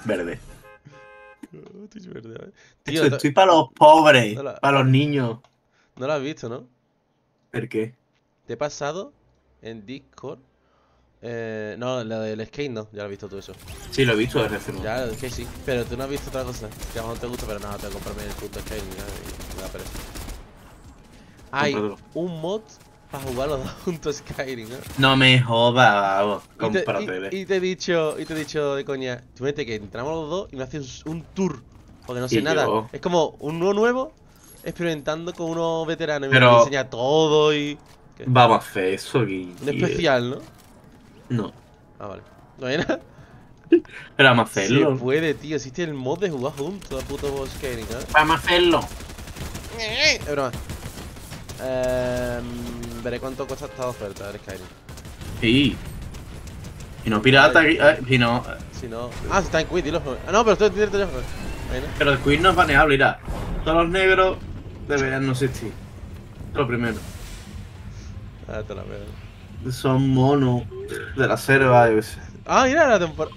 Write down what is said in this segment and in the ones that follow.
verde. Twitch verde, a ver. Tío, estoy para los pobres, no la- para los niños. No lo has visto, ¿no? ¿El qué? Te he pasado en Discord. No, la del skate no, ya lo has visto tú eso. Sí, lo he visto desde hace Ya, el skate sí, pero tú no has visto otra cosa. Que a lo mejor te gusta, pero nada, tengo que comprarme el puto skate ni nada, y me da pereza. Hay Cómpratelo. un mod para jugar los dos juntos Skyrim, ¿no? No me jodas, vamos. Y te, Cómpratelo. y te he dicho de coña, tú vete que entramos los dos y me haces un tour. Porque no sé Y nada. yo. Es como uno nuevo experimentando con unos veteranos y Pero- me enseña todo y. ¿Qué? Vamos a hacer eso, Guille. Un especial, ¿no? No. Ah, vale. ¿No hay nada? Pero vamos a Se hacerlo. puede, tío. Existe el mod de jugar juntos a puto Skyrim, ¿eh? Vamos a hacerlo. Es broma. Veré cuánto cuesta esta oferta del Skyrim. Sí. Y no pirata, y no. Si no. Ah, si está en quit, dilo. Ah, no, pero estoy en directo ya. Ahí, ¿no? Pero el quiz no es baneable, mira. Todos los negros deberían no existir. Lo primero. Ah, te la veo. Son monos de la selva, yo qué sé. Ah, mira la temporada.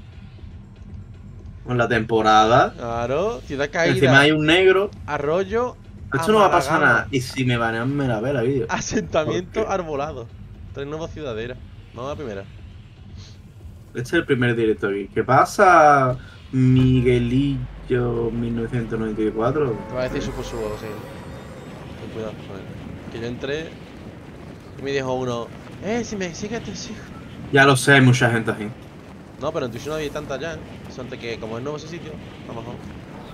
Con la temporada. Claro, ciudad caída. Encima hay un negro. Arroyo. Esto no va a pasar Amalagama. nada. Y si me banean, me la ve la vídeo. Asentamiento ¿Por qué? arbolado. 3 nuevas ciudaderas. Vamos a la primera. Este es el primer directo aquí. ¿Qué pasa, Miguelillo 1994? Te va a decir super subo, sí. Ten cuidado con él. Que yo entré y me dijo uno, si me sigues te sigo. Ya lo sé, hay mucha gente así. No, pero en Twitch no había tanta ya, ¿eh? Solamente que como es nuevo ese sitio, a lo mejor.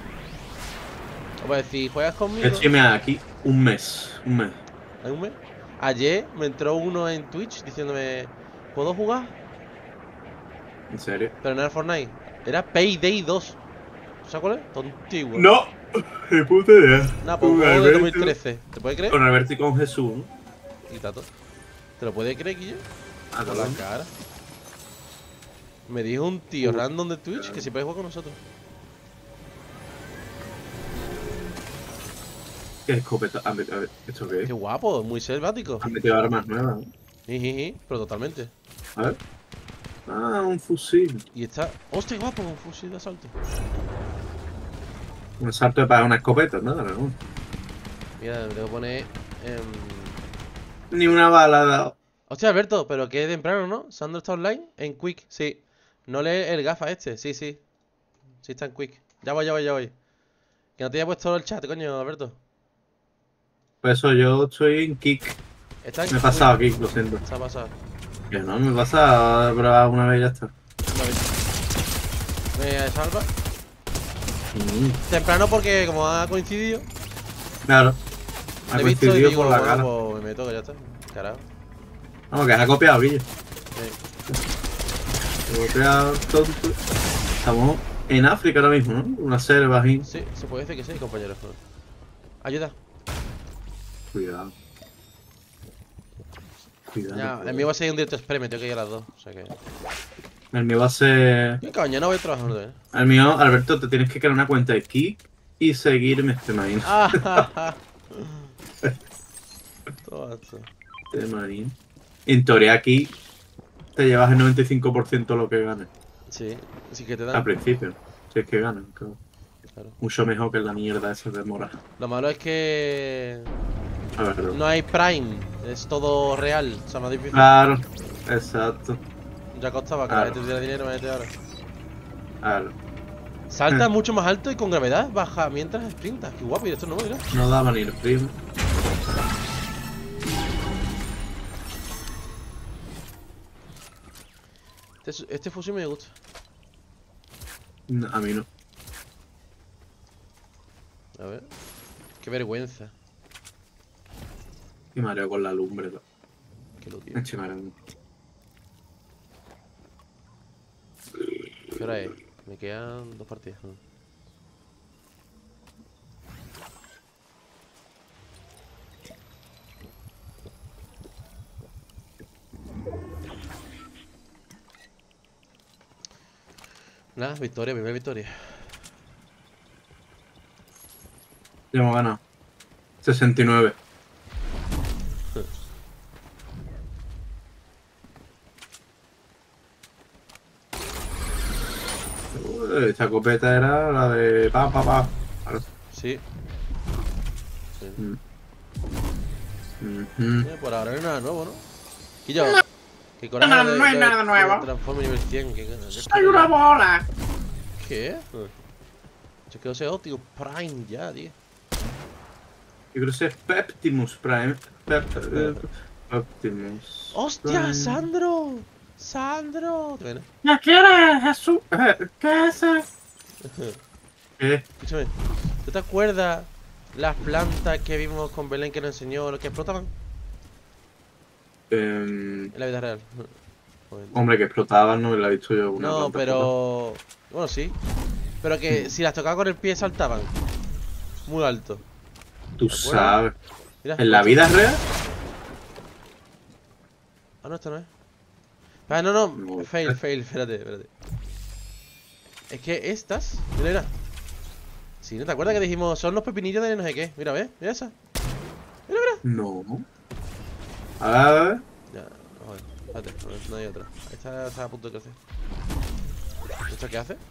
Pues si juegas conmigo. Es que me da aquí un mes. Un mes. ¿Hay un mes? Ayer me entró uno en Twitch diciéndome, ¿puedo jugar? ¿En serio? Pero no era Fortnite, era Payday 2. ¿Sabes cuál es? Tontigo. ¡No! ¡Qué puta idea! Nah, pues un Con juego de Alberto. 2013. ¿Te puedes creer? Con Alberto y con Jesús, ¿no? Y tato. ¿Te lo puedes creer, Guille? Ah, Por la cabrón. cara. Me dijo un tío random de Twitch que si puede jugar con nosotros. ¿Qué escopeta? A ver, ¿esto qué es? Qué guapo, muy selvático. Han metido armas nuevas, ¿no? Jijiji, pero totalmente. A ver. Ah, un fusil. Y está. ¡Hostia, guapo! Un fusil de asalto. Un salto para una escopeta, ¿no? No. Mira, le voy a poner. Ni una bala ha dado. Hostia, Alberto, pero que temprano, ¿no? ¿Sandro está online? En Quick, sí. No lee el gafa este, sí, sí. Sí está en Quick. Ya voy. Que no te haya puesto el chat, coño, Alberto. Por eso yo estoy en Kick. Está en Me he pasado Kick, lo siento. Se ha pasado. Que no, me he pasado, pero una vez ya está. Me salva. Temprano porque como ha coincidido, Claro. Ha he visto y coincidido digo, por la bueno, cara. pues me meto que ya está. Carajo. Vamos, que ha copiado, Guille. Sí. Ha copiado tonto. Estamos en África ahora mismo, ¿no? Una selva ahí. Sí, se puede decir que sí, compañero. Ayuda. Cuidado. Cuidado. Ya, el mío va a ser un directo express, me tengo que ir a las 2. O sea que. El mío va a ser. ¿Qué coño? No voy trabajando, ¿eh? El mío, Alberto, te tienes que crear una cuenta de Kick y seguirme este marín. Ah, todo esto. Este marín. En teoría aquí te llevas el 95% de lo que ganes. Sí, sí que te Al dan. principio. Si es que ganan, claro. Claro. Mucho mejor que la mierda esa de mora. Lo malo es que A ver, no hay Prime, es todo real, o sea, más difícil. claro, exacto. Ya costaba que Claro. la gente tuviera dinero, imagínate ahora. Claro. Salta mucho más alto y con gravedad baja mientras sprintas. Qué guapo, y esto no, mira. No daba ni el primo. Este fusil me gusta. No, a mí no. A ver. Qué vergüenza. Y mareo con la lumbre. Que lo tiene. Eche mareo. ¿Qué hora es? Me quedan 2 partidas. Nada, victoria, primera victoria. Ya hemos ganado. 69. esta escopeta era la de pa. Claro. Sí. Sí. Ujú. Por ahora no hay nada nuevo, ¿no? Quillo, qué coraje No, no hay nada nuevo. Transforme nivel 100. ¡Soy una bola! ¿Qué? Yo quiero ser Optimus Prime ya, tío. Yo creo que es Peptimus Prime. Optimus. ¡Hostia, Prime. Sandro! ¡Sandro! ¿Te viene? ¿Ya quieres, Jesús? ¿Qué es eso? ¿Qué? Escúchame, ¿tú te acuerdas las plantas que vimos con Belén que nos enseñó lo que explotaban en la vida real? Hombre, que explotaban, no me la he visto yo una No, planta pero... Bueno, sí. Pero que si las tocaba con el pie saltaban. Muy alto. Tú ¿Te acuerdas? sabes. Mira, ¿En la vida real? Ah, no, esta no es. Ah, no, No. fail, espérate. Es que estas... Mira. Sí, ¿no te acuerdas que dijimos son los pepinillos de no sé qué? Mira, ¿ves? Mira esa. Mira. No. A ver. Ya, joder, espérate, no hay otra. Esta está a punto de crecer. ¿Esto qué hace?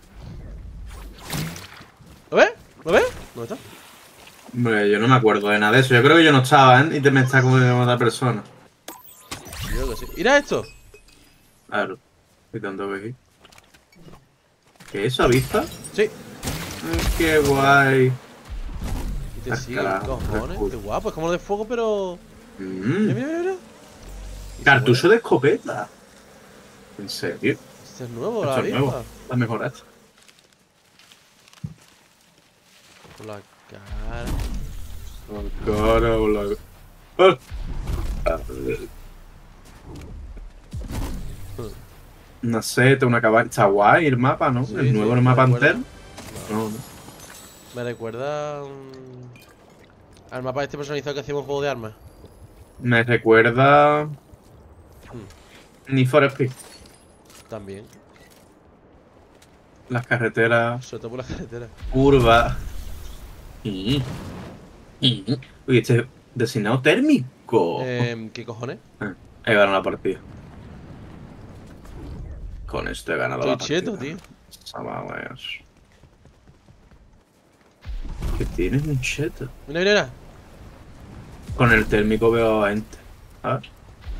¿Lo ves? ¿Dónde está? Hombre, yo no me acuerdo de nada de eso. Yo creo que yo no estaba, ¿eh? Y te me está como de otra persona. Yo creo que sí. ¡Mira esto! Claro. Y tanto que aquí. ¿Qué es eso? ¿Avista? Sí. Qué guay. Y te sigue, Carajo, cojones. qué cool. Qué guapo, es como lo de fuego, pero... Mm. Mira. ¿Y Cartucho se de escopeta. ¿En serio? mueve? Este es nuevo, la Esto es nuevo. avispa. La mejor esta. Con la cara. Cara, ¡Ah! Una seta, una cabaña. Está guay el mapa, ¿no? Sí, el nuevo sí, el mapa me recuerda. entero. No. Me recuerda... al mapa este personalizado que hacíamos un juego de armas. Me recuerda. Need for Speed. También. Las carreteras, Sobre todo por la carretera. curvas. Uy, este designado térmico. ¿Qué cojones? He ganado la partida. Con esto he ganado Estoy la partida. cheto, tío. Vamos. ¿Qué tienes un cheto? Mira. Con el térmico veo a gente. A ver.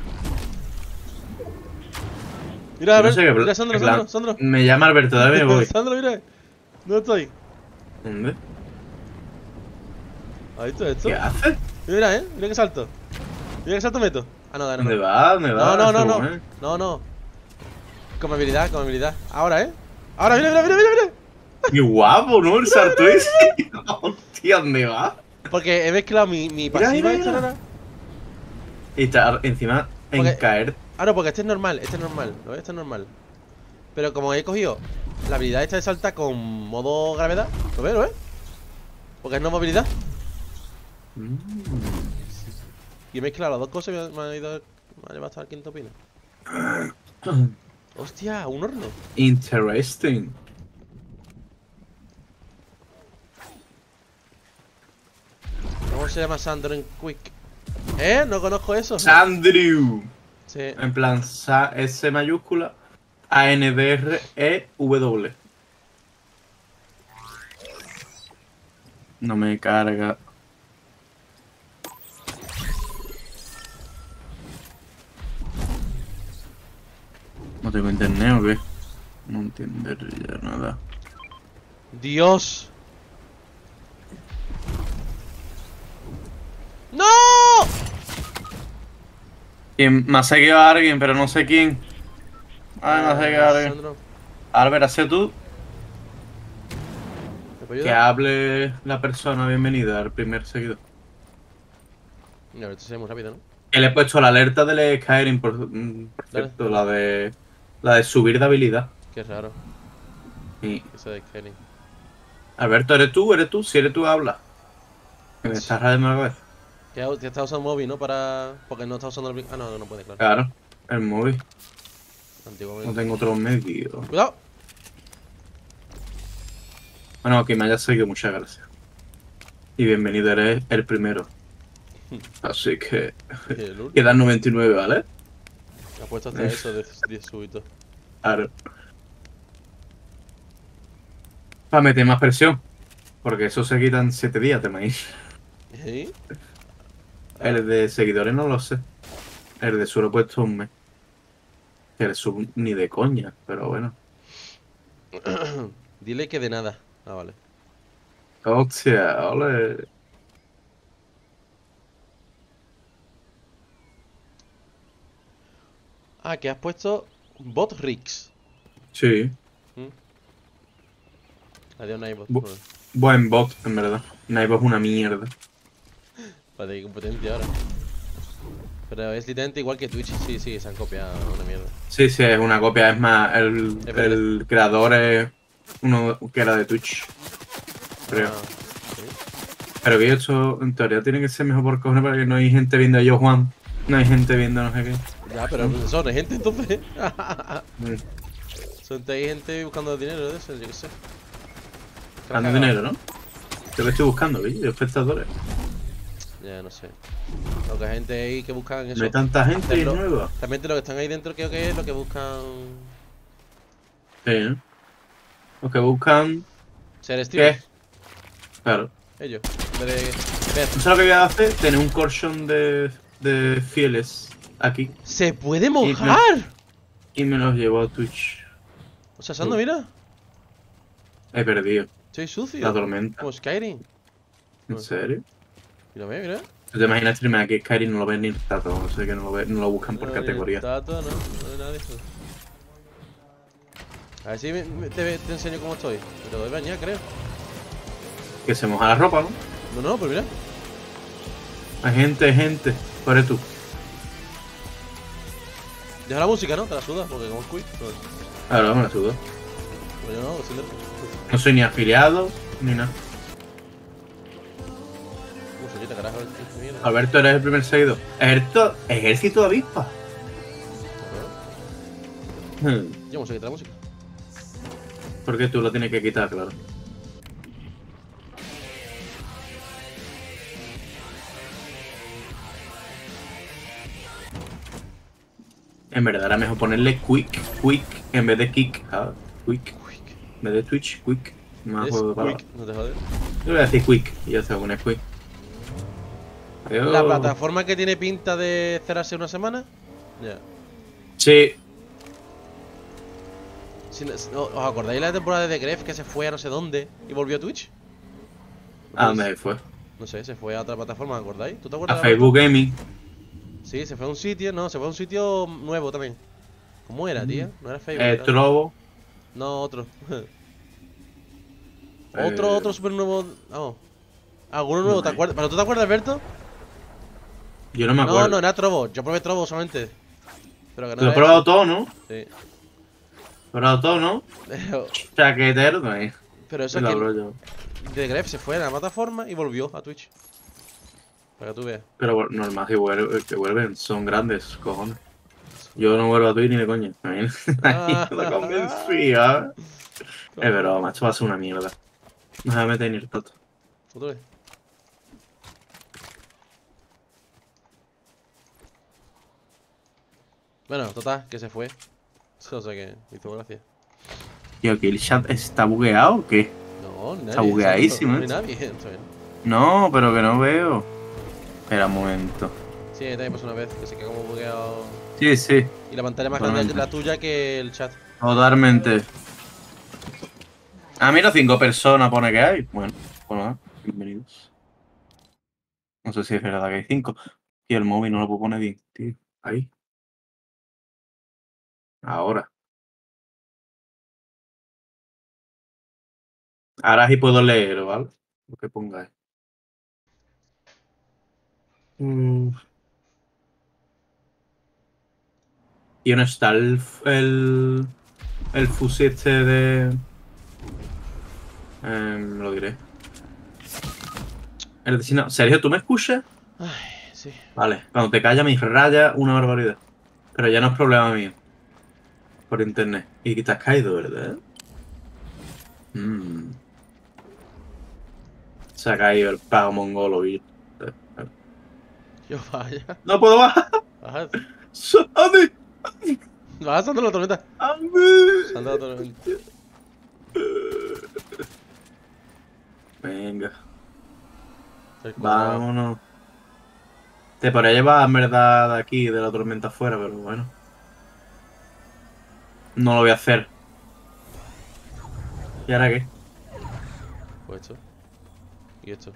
Mira, a Yo no ver. sé qué Mira, en plan, Sandro. Me llama Alberto, dame voy. Sandro, mira. ¿Dónde estoy? ¿Dónde? ¿Has visto esto? ¿Qué haces? Mira, mira que salto. Mira que salto meto. Ah, no, ¿Dónde va? ¿Dónde va? No. Con habilidad. Ahora, Ahora, mira. Qué guapo, ¿no? El salto ese. Hostia, ¿dónde va? Porque he mezclado mi pasiva esta mira. rara. Y está encima en Porque- caer. Ah, no, porque este es normal. ¿Lo ves? Este es normal. Pero como he cogido la habilidad esta de saltar con modo gravedad, ¿lo ves? Porque es no movilidad. Y he mezclado las dos cosas y me ha llevado hasta el quinto pino. Hostia, un horno. Interesting. ¿Cómo se llama Sandro en Quick? No conozco eso. Sandrew. Sí. En plan, S mayúscula, ANDREW. No me carga. ¿No tengo internet o qué? No entiendo ya nada. Dios. ¡No! Me ha seguido a alguien, pero no sé quién. Ay, me ha seguido a alguien. Sandro, Albert, ¿has sido tú? ¿me puedo Que ayudar? hable la persona bienvenida al primer seguidor. Mira, esto se ve muy rápido, ¿no? Que le he puesto la alerta del Skyrim, por cierto, la de subir de habilidad. Qué raro. Y, Eso de Kenny. Alberto, ¿eres tú? ¿Eres tú? Si eres tú, habla. Que me estás rayando la cabeza. Que está usando móvil, ¿no? Porque no está usando el... Ah, no puede, claro. Claro, el móvil. No Antiguamente. tengo otro medio. ¡Cuidado! Bueno, que me hayas seguido, muchas gracias. Y bienvenido, eres el primero. Así que El último. quedan 99, ¿vale? Ha puesto hasta eso de súbito. Claro. Para meter más presión. Porque eso se quita en 7 días, te imaginas. ¿Sí? El de seguidores no lo sé. El de solo he puesto un mes. Que el sub ni de coña, pero bueno. Dile que de nada. Ah, vale. Hostia, ole. Ah, que has puesto Botrix. Sí. ¿Mm? Adiós, Nightbot. Bu- Bueno, Buen bot, en verdad. Naibo es una mierda. para tener competencia ahora. Pero es literalmente igual que Twitch. Sí, sí, se han copiado una mierda. Sí, sí, es una copia. Es más, Es verdad. el creador es uno que era de Twitch, creo. Ah, sí. Pero que esto, en teoría, tiene que ser mejor por cojones para que no hay gente viendo a Yo Juan. No hay gente viendo no sé qué. Ya, pero son gente entonces. Mm. Son gente buscando dinero de eso, yo qué sé. Que la Dando has cagado. dinero, ¿no? Yo lo estoy buscando, ¿veis? De espectadores. Ya, no sé. Lo que hay gente ahí que buscan eso. No hay tanta gente y Hacerlo. nueva. Realmente lo que están ahí dentro creo que es lo que buscan Sí, ¿no? Los que buscan. ser ¿Qué? streamers. Claro. Ellos. En vez de ver. ¿No sabes lo que voy a hacer? Tener un colchón de fieles aquí. ¡Se puede Y mojar! y me los llevo a Twitch. O sea, Sando, mira. He perdido. Soy sucio. La tormenta. Como Skyrim. ¿En serio? Mira, mira. ¿Tú te imaginas streamer aquí Skyrim no lo ven ni el tato? No sé que no lo buscan por No, categoría. Tato, no. No hay nada de eso. A ver si te enseño cómo estoy. Me tengo que bañar, creo. Que se moja la ropa, ¿no? No, no, pero mira. Hay gente. ¿Cuál eres tú? Deja la música, ¿no? Te la sudas, porque como es quick. No, Claro, me la sudo. pero yo no, sin No soy ni afiliado, ni nada. musiquita, carajo. Mierda. Alberto, eres el primer seguidor. Ejército de avispas. Yo música, la música. Porque tú lo tienes que quitar, claro. En verdad era mejor ponerle quick, en vez de kick. ¿Sabes? Quick. En vez de Twitch, quick. Más Es juego de palabras. quick, no te jodes. Yo voy a decir quick y ya se va a poner quick. Adiós. La plataforma que tiene pinta de cerrarse una semana. Ya. Sí, ¿Os acordáis la temporada de The Gref que se fue a no sé dónde y volvió a Twitch? ¿a dónde se fue? No sé, se fue a otra plataforma, ¿os acordáis? ¿Tú te A acuerdas? Facebook Gaming. Sí, se fue a un sitio, no, se fue a un sitio nuevo también. ¿Cómo era, tío? No era Facebook. era- Trovo. No, otro. Eh, Otro super nuevo. Vamos. Alguno nuevo, No ¿te hay. acuerdas? ¿Pero tú te acuerdas, Alberto? Yo no me No, acuerdo. no, era Trovo. Yo probé Trovo solamente. Pero que no Lo he era probado todo, ¿no? ese. Sí. Probado todo, ¿no? Chaquetero, no es. Pero eso es La que bro yo. The Gref se fue a la plataforma y volvió a Twitch. Para que tú veas. Pero bueno, normal que vuelven, son grandes, cojones. Yo no vuelvo a Twitch ni de coña. Ahí no te convencía. Es broma, esto va a ser una mierda. No se va a meter ni el tato. Otra vez. Bueno, total, que se fue. Eso, o sea que hizo gracia. Tío, ¿que el chat está bugueado o qué? No, ni nadie. Está bugueadísimo, No hay esto. nadie. Está bien. No, pero que no veo. Espera un momento. Sí, también pasó una vez que se quedó como bugueado. Sí, sí, Y la pantalla más grande Totalmente. es la tuya que el chat. totalmente. Ah, mira, 5 personas pone que hay. Bueno, nada, bienvenidos. No sé si es verdad que hay 5. Y el móvil no lo puedo poner bien, tío. Ahí. Ahora. Ahora sí puedo leer, ¿vale? Lo que pongáis. Y no está el fusil este de... lo diré. El designado. Sergio, ¿tú me escuchas? Ay, sí. Vale, cuando te callas me raya una barbaridad. Pero ya no es problema mío. Por internet. Y que te has caído, ¿verdad? Se ha caído el pago mongolo, y... Yo vaya. ¡No puedo bajar! Baja. ¡Ande! Baja, Sandro, la tormenta. ¡Ande! Sandro, la tormenta. Venga, El cuadrado. vámonos. Te podría llevar en verdad de aquí, de la tormenta afuera, pero bueno. No lo voy a hacer. ¿Y ahora qué? Pues esto. Y esto.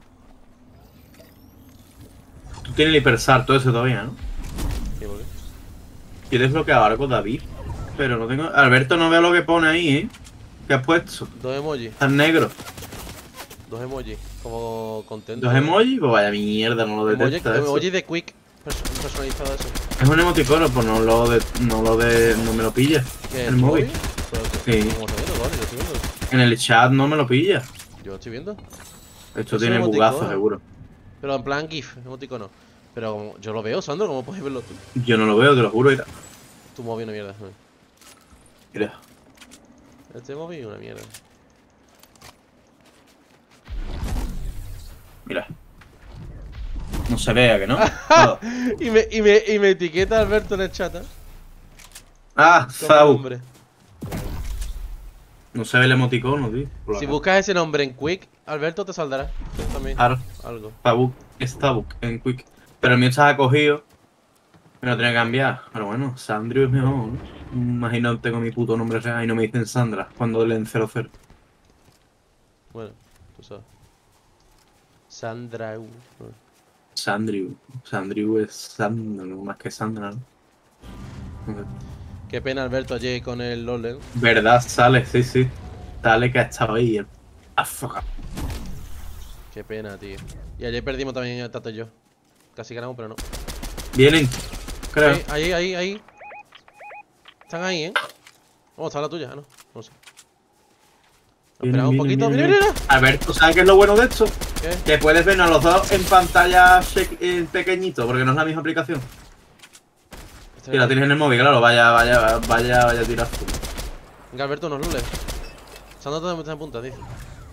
Tú tienes el hipersalto ese todavía, ¿no? ¿Y por qué? Yo he desbloqueado ahora con David. Pero no tengo... Alberto, no veo lo que pone ahí, ¿eh? ¿Qué has puesto? Dos emojis. Está en negro. Dos emojis. Como contento. ¿Dos emojis? Pues vaya mierda, no lo detecta eso. Emoji de Quick. Personalizado eso. Es un emoticono, pues no me lo pilla. ¿Qué? El ¿Tu móvil. Pero, Sí. ¿cómo se ve? Lo estoy viendo. En el chat no me lo pilla. Yo lo estoy viendo. Esto Es tiene un bugazo, emoticono. seguro. Pero en plan GIF, emoticono. Pero como yo lo veo, Sandro, ¿cómo puedes verlo tú? Yo no lo veo, te lo juro. Mira. Tu móvil una mierda. Mira. Este móvil es una mierda. Mira. No se vea que no. No. y me etiqueta Alberto en el chat, ¿eh? Ah, Como Zau. nombre. No se ve el emoticono, tío. Por la Si cara. buscas ese nombre en Quick, Alberto te saldrá. Tú también. Claro. Algo. Fabuk. Starbuck en Quick. Pero el mío estaba cogido. Me lo tenía que cambiar. Pero bueno, Sandrio es mejor, ¿no? Imagino que tengo mi puto nombre real y no me dicen Sandra cuando leen 00. Bueno, tú sabes. Sandra. Sandriu. Sandriu es Sandra, no más que Sandra, ¿no? Qué pena Alberto ayer con el LOL, ¿eh? Verdad, sale, sí, sí. Sale que ha estado ahí. Ah, fuck. Qué pena, tío. Y ayer perdimos también el Tato y yo. Casi ganamos, pero no. Vienen, creo. Ahí. Están ahí, ¿eh? Oh, está la tuya, ¿no? No sé. Vienen, Espera un vienen, poquito. vienen, Mira, vienen. mira. Alberto, ¿sabes qué es lo bueno de esto? ¿Qué? Que puedes vernos a los dos en pantalla pequeñito, porque no es la misma aplicación. Este Si la tienes en el móvil, claro, vaya a tirar. Venga, Alberto, unos lules. Sandro está en punta, dice.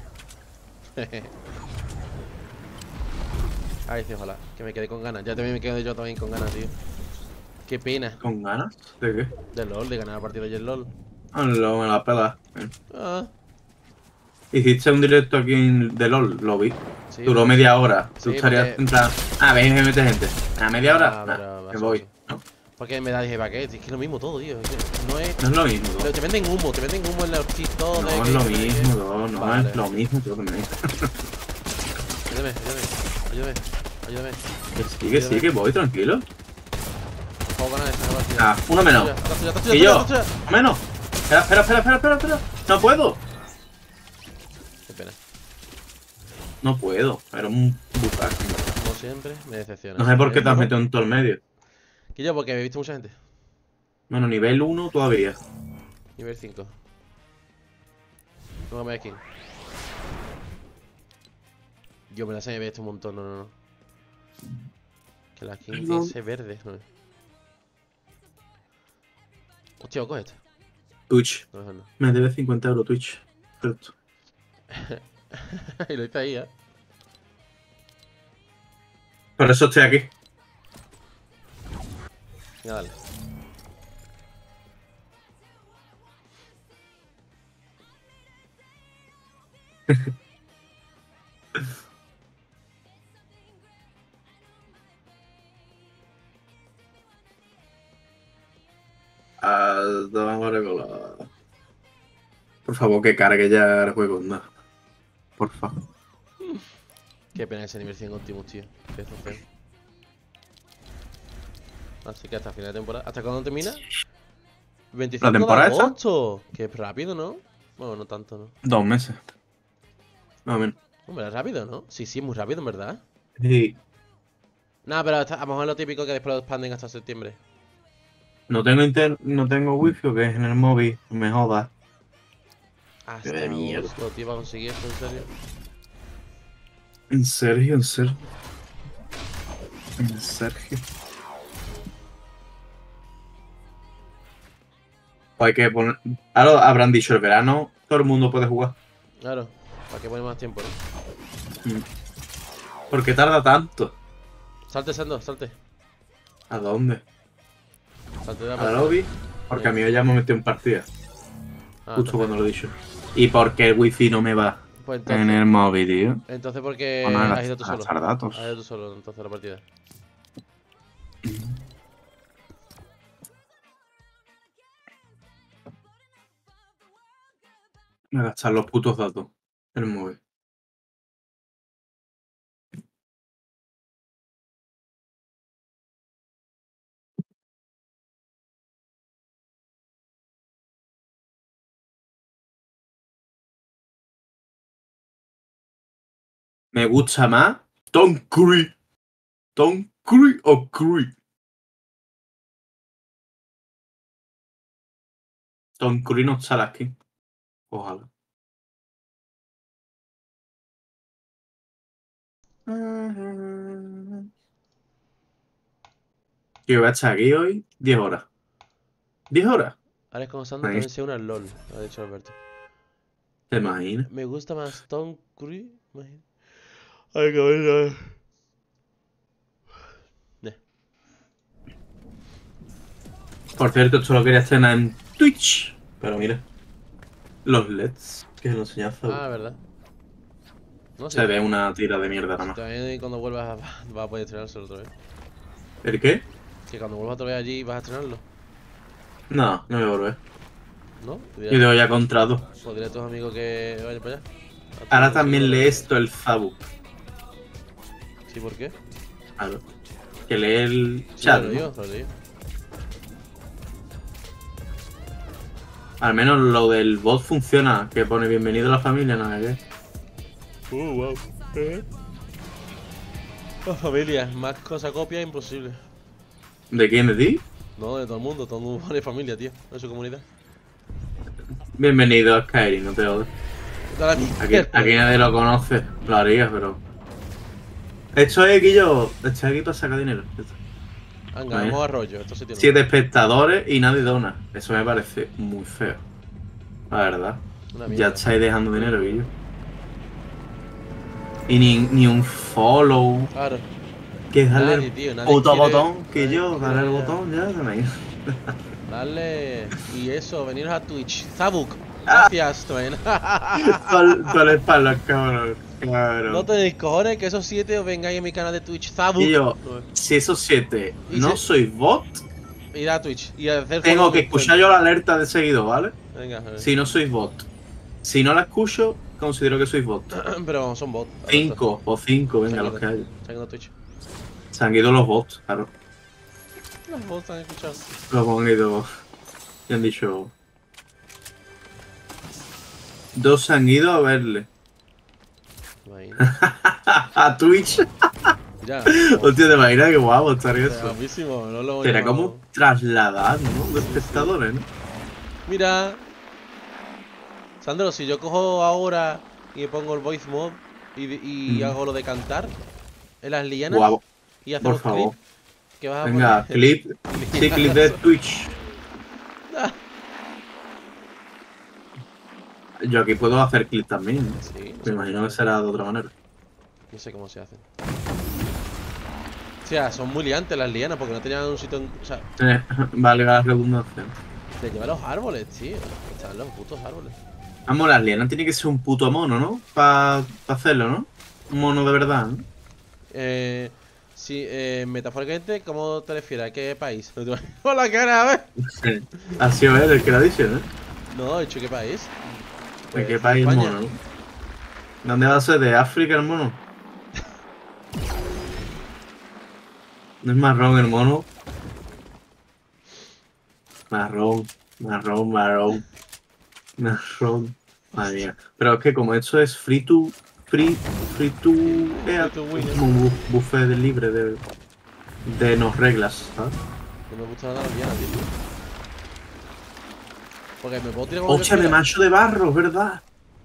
Ay, sí, ojalá. Que me quede con ganas. Ya también me quedo yo también con ganas, tío. Qué pena. ¿Con ganas? ¿De qué? Del LOL, de ganar la partida ayer LOL. Ah, lo me la pela. Ah, Hiciste un directo aquí de LOL, lo vi. sí. Duró media hora. Tú Sí, estarías porque- en plan. Ah, ven, me mete gente. ¿A media hora? Ah, Nah, pero va a me ser voy. eso. No, Porque me da dije, ¿para qué? Es que es lo mismo todo, tío. Es que no es. no es lo mismo. Pero te venden humo en los TikTok. No es lo mismo, no Vale. es lo mismo, tío, que me dices. Ayúdame. Que sí, que voy, tranquilo. Puedo ganar esta partida. Ah, uno menos. La tuya, Y yo, la tuya. menos. Espera. No puedo. Qué pena. No puedo. Era un bucaque. Como siempre, me decepciona. No sé por qué te has metido en todo el medio. Que yo, porque me he visto mucha gente. Bueno, nivel 1 todavía. Nivel 5. No me skin. Yo me la sé, me he visto un montón, no. Que la skin tiene ese verde, ¿no? Hostia, coge esta. Twitch. No, no. Me debe 50 euros Twitch. Perfecto. Y lo hice ahí, ¿eh? Por eso estoy aquí. Venga, dale. Por favor, que cargue ya el juego, no. Por favor. Qué pena ese nivel 100 Optimus, tío. Qué feo. Así que hasta final de temporada. ¿Hasta cuándo termina? 25 ¿La temporada de esta? agosto. Qué rápido, ¿no? Bueno, no tanto, ¿no? 2 meses. Más o menos. Hombre, es rápido, ¿no? Sí, es muy rápido, en verdad. Sí. Nada, pero a lo mejor es lo típico que después lo expanden hasta septiembre. No tengo wifi, que es en el móvil. Me jodas. Hasta Qué mierda. agosto, tío, para conseguir esto, en serio. En serio. Hay que poner. Ahora habrán dicho el verano, todo el mundo puede jugar. Claro, para que pone más tiempo, ¿no? ¿Por qué tarda tanto? Salte, Sando, salte. ¿A dónde? Salte de la ¿A la partida. lobby? Porque a mí ya me metió en partida. Ah, Justo cuando lo he dicho. Y porque el wifi no me va. Pues en entonces. el móvil, tío. Entonces, ¿por qué O no, has ido tú a solo? gastar datos. Has ido tú solo, entonces, a la partida. A gastar los putos datos. El móvil. Me gusta más Tom Curry. Tom Curry o Curry. Tom Curry no sale aquí. Ojalá. Yo voy a estar aquí hoy 10 horas. 10 horas. Alex con Sandro Ahí, también se une al LOL, ha dicho Alberto. ¿te imaginas? Me gusta más Tom Cruise. Ay, cabeza. Por cierto, esto lo quería estrenar en Twitch. Pero mira. Los LEDs. Que lo enseñazo. Ah, verdad. No sé. Se ve una tira de mierda nada Si más. también cuando vuelvas vas a poder estrenárselo otra vez. ¿El qué? Que cuando vuelvas otra vez allí vas a estrenarlo, No, no me voy a volver. ¿no? Yo tengo ya contrato. Pues dile a tus amigos que vayan para allá. Ahora también lee esto el Zabu. ¿Sí, por qué? Claro. Que lee el Sí, chat. lo ¿no? digo, lo digo. Al menos lo del bot funciona. Que pone bienvenido a la familia, nada que. Wow. La familia, más cosa copia imposible. ¿De quién? ¿De ti? No, de todo el mundo pone familia, tío, en su comunidad. Bienvenido a Skyrim, no te odio. Aquí nadie lo conoce. Lo haría, pero. Estoy aquí para sacar dinero. Venga, vamos a rollo, esto sí tiene. 7 espectadores y nadie dona. Eso me parece muy feo. La verdad. Una Ya mierda. estáis dejando dinero, Guillo. Y ni un follow. Claro. Que es darle Nadie, el tío, nadie puto quiere- botón. Que nadie yo, quiere darle el ya. botón, ya se me. Dale. Y eso, veniros a Twitch. Zabuk. Ah. Gracias, Twain. Toda la espalda, cabrón. Claro. No tenéis cojones que esos 7 os vengáis a mi canal de Twitch. Zabuk. Y yo, si esos 7 Y no se- sois bot, Ir a Twitch y hacer tengo follow que mi escuchar cuenta. yo la alerta de seguido, ¿vale? Venga, a ver. Si no sois bot. Si no la escucho, considero que sois bot. Pero vamos, son bots. 5 o 5, venga, los que hay. Se han ido a Twitch. Se han ido los bots, claro. Los bots han escuchado. Los han ido. Y han dicho. 2 se han ido a verle. Imagina. A Twitch. Mira. Hostia, te imaginas qué guapo estaría eso. Guapísimo, no lo Será llamado- como trasladar, ¿no? De espectadores, ¿no? Mira. Sandro, si yo cojo ahora y me pongo el voice mod y hago lo de cantar en las lianas Guapo. y hacemos Por favor. clip, que vas a Venga, poner? clip. Sí, clip de Twitch. Ah. Yo aquí puedo hacer clip también, ¿no? Sí, no Me sé, imagino que será de otra manera. no sé cómo se hacen. O sea, son muy liantes las lianas porque no tenían un sitio. O sea, Vale la redundancia. te lleva los árboles, tío. Están los putos árboles. Vamos, las lianas tiene que ser un puto mono, ¿no? Para hacerlo, ¿no? Un mono de verdad, ¿no? Sí, metafóricamente, ¿cómo te refieres? ¿A qué país? Por la cara, a ver. Sí. Ha sido él el que lo ha dicho, ¿no? No, he dicho ¿qué país? ¿De Pues, qué país el España. mono, no? ¿Dónde va a ser? ¿De África el mono? ¿No es marrón el mono? Marrón. Marrón. Madre mía. Pero es que como esto es free to win, es como un buffet libre de no reglas, ¿sabes? No me gusta nada la liana, tío. Porque me puedo tirar como ¡Hostia, yo de quiera. macho de barro, ¿verdad?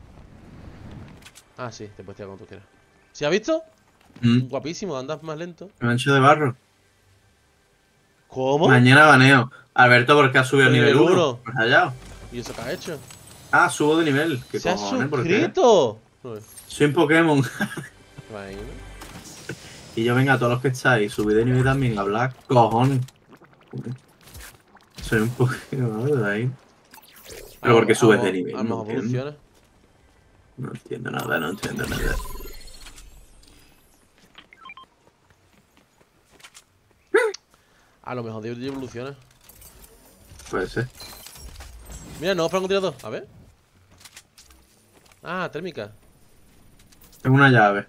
Ah, sí, te puedes tirar como tú quieras. ¿Sí has visto? Mm, Guapísimo, andas más lento. de macho de barro. ¿Cómo? Mañana baneo. Alberto, ¿por qué ha subido a Nivel nivel 1? uno. Pues allá. ¿Y eso qué has hecho? Ah, subo de nivel. ¿Qué ¡Se ha cojones? ¿Por qué? suscrito! Soy un Pokémon. Imagino. Y yo, venga, a todos los que estáis, subid de nivel también, hablar cojones. Soy un Pokémon, ¿verdad? Ahí. Pero porque subes de nivel, A lo no mejor entiendo. evoluciona. No entiendo nada, no entiendo nada. A lo mejor Dios evoluciona. Puede ser. Mira, no, francotirador. A ver. Ah, térmica. Es una llave.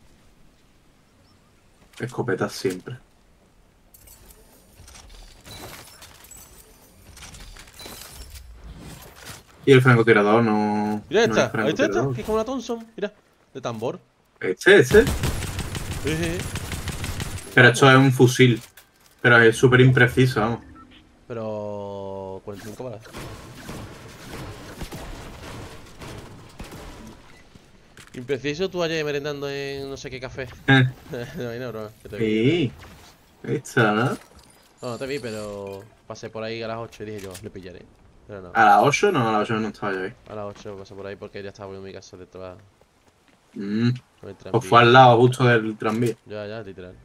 Escopetas siempre. Y el francotirador no. Mira No esta. es Ahí está esta. francotirador. Que es como una Thompson. Mira. De tambor. Este. Sí. Pero esto es un fusil. Pero es súper impreciso, vamos. Pero... 45 balas. Impreciso tú allá merendando en no sé qué café. No, bro. Que te vi. Sí. Esta, ¿no? No, no te vi, pero pasé por ahí a las 8 y dije yo, le pillaré. Pero no, ¿A las 8? No, a las 8 no estaba yo ahí. a las 8 pasé por ahí porque ya estaba volviendo a mi casa de trabajo. Mm. Con el Pues fue tranvía. al lado justo del tranvía. Ya, literal.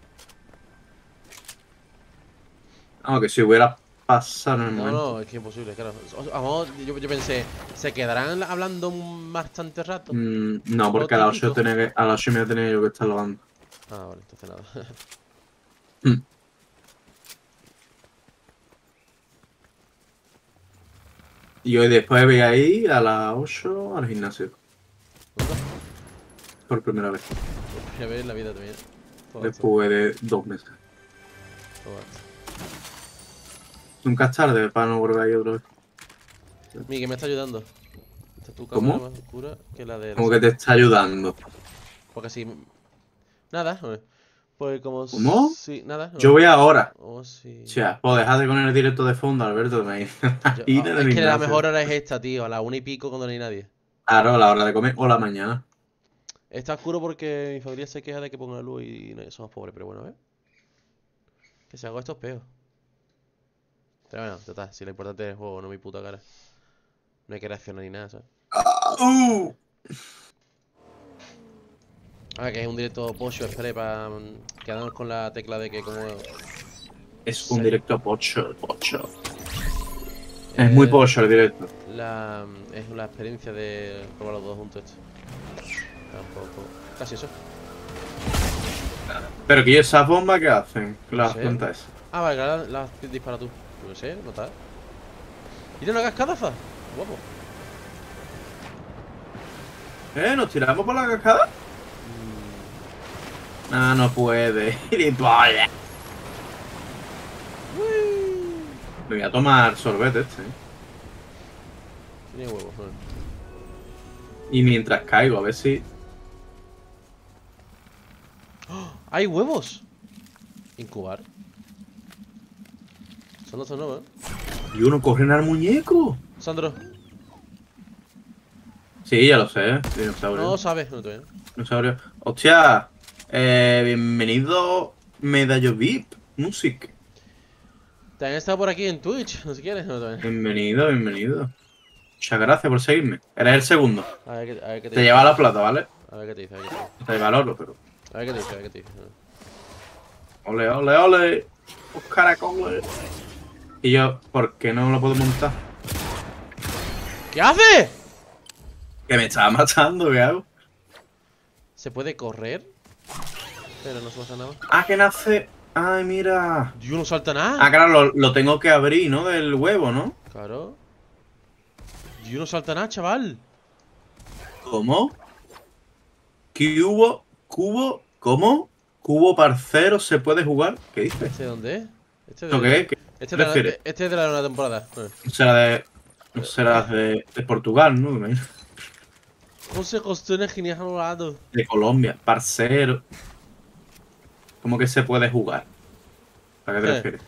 Aunque si hubiera pasado en el No, momento. no, es que es imposible, claro. Yo pensé, ¿se quedarán hablando bastante rato? No, porque a las 8 a las 8 y media tenía yo que estar lavando. Ah, vale, entonces nada. Mm. Y hoy después voy a ir a las 8 al gimnasio. Por primera vez. Voy a ver la vida también. Todo esto, Después de 2 meses. todo esto. Nunca es tarde para no volver ahí otra vez. Miguel, me está ayudando. Esta es tu ¿Cómo? cámara más oscura que la de... Como que te está ayudando. Porque si... Nada, pues como... ¿Cómo? Sí, nada. Yo voy ahora. Oh, sí. O sea, pues dejate con el directo de fondo, Alberto. Me Es del que la gimnasio. mejor hora es esta, tío. A las 1:00 cuando no hay nadie. Claro, a la hora de comer o la mañana. Está oscuro porque mi familia se queja de que ponga la luz y no, somos pobres, pero bueno, ¿eh? Que si hago esto es peor. Pero bueno, total, si lo importante es el juego, no mi puta cara. No hay que reaccionar ni nada, ¿sabes? Ah, que es un directo pocho, espere, para quedarnos con la tecla de que como... Es un Sí. directo pocho. Es muy pocho el directo. Es la experiencia de probar los dos juntos esto. Tampoco... Casi eso. Pero que esas bombas que hacen, las sé. plantas. Ah, vale, ahora las dispara tú. No sé, no está. ¡Mira una cascadaza! Guapo. ¿Nos tiramos por la cascada? Ah, no puede. Gilipollas. Me voy a tomar sorbete este. Tiene huevos, bueno. Y mientras caigo, a ver si. ¡Hay huevos! Incubar. Son los nuevos, ¿eh? Y uno corren al muñeco. Sandro, Sí, ya lo sé. Dinosaurio. no sabes, no te Dinosaurio. Hostia. Bienvenido Medallo VIP Music. También está por aquí en Twitch, no si quieres, no te Bienvenido. Muchas gracias por seguirme. Eres el segundo. A ver qué te Te dice. lleva la plata, ¿vale? A ver qué te dice, a ver qué te dice. Te lleva el oro, pero. A ver qué te dice, a ver qué te dice. Ole. Los caracoles. Y yo, ¿por qué no lo puedo montar? ¿Qué hace? Que me estaba matando, ¿qué hago? Se puede correr, pero no se pasa nada. Ah, que nace. Ay, mira. Dios, no salta nada. Ah, claro, lo tengo que abrir, ¿no? Del huevo, ¿no? Claro. Dios, no salta nada, chaval. ¿Cómo? Cubo, ¿cómo? Cubo parcero se puede jugar. ¿Qué dices? ¿Este de dónde es? Este ¿Esto qué es? ¿Qué prefieres? este es de la nueva temporada. No será de Portugal, ¿no? Me imagino. José Costone genial lado. De Colombia, parcero. ¿Cómo que se puede jugar? ¿A qué te refieres?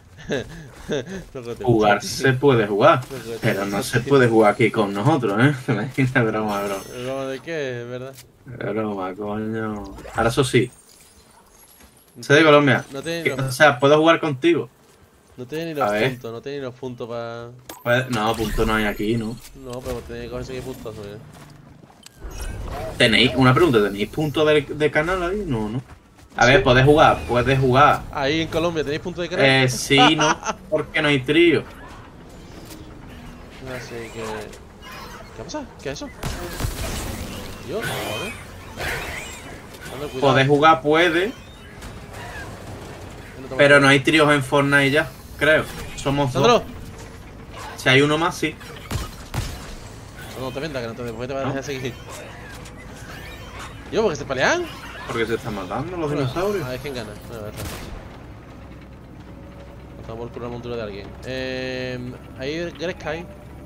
Jugar se puede jugar, pero no se puede jugar aquí con nosotros, ¿eh? ¿Te imaginas? Broma. ¿Broma de qué? ¿Verdad? Broma, coño. Ahora eso sí. Soy de Colombia. No tiene O sea, puedo jugar contigo. No tiene ni A los ver. puntos, no tiene ni los puntos para... Pues, no, punto no hay aquí, ¿no? No, pero tiene que conseguir puntos, ¿no? ¿Tenéis, una pregunta, ¿tenéis puntos de canal ahí? No. A ver, puedes jugar. Ahí en Colombia, ¿tenéis puntos de canal? Sí, no, porque no hay trío. Así que... ¿Qué pasa? ¿Qué es eso? Yo, ¿vale? Sandro, cuidado. Poder jugar puede, pero no hay tríos en Fortnite ya, creo. Somos ¡Sandro! dos. Si hay uno más, sí. No te vendas, que no te después te vas a dejar seguir. Yo, porque se pelean. Porque se están matando los Bueno, dinosaurios. a ver quién gana. Bueno, a ver, estamos por curar la montura de alguien. Ahí Greskai.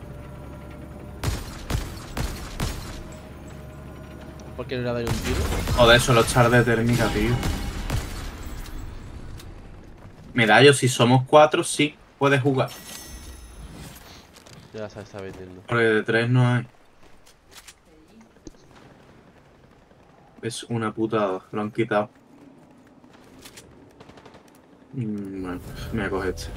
¿Por qué no le ha dado un tiro? Joder, solo echar de térmica, tío. Medallo, si somos 4, sí, puedes jugar. Ya se está vendiendo. Porque de 3 no hay. Es una putada, lo han quitado. Bueno, me voy a coger este.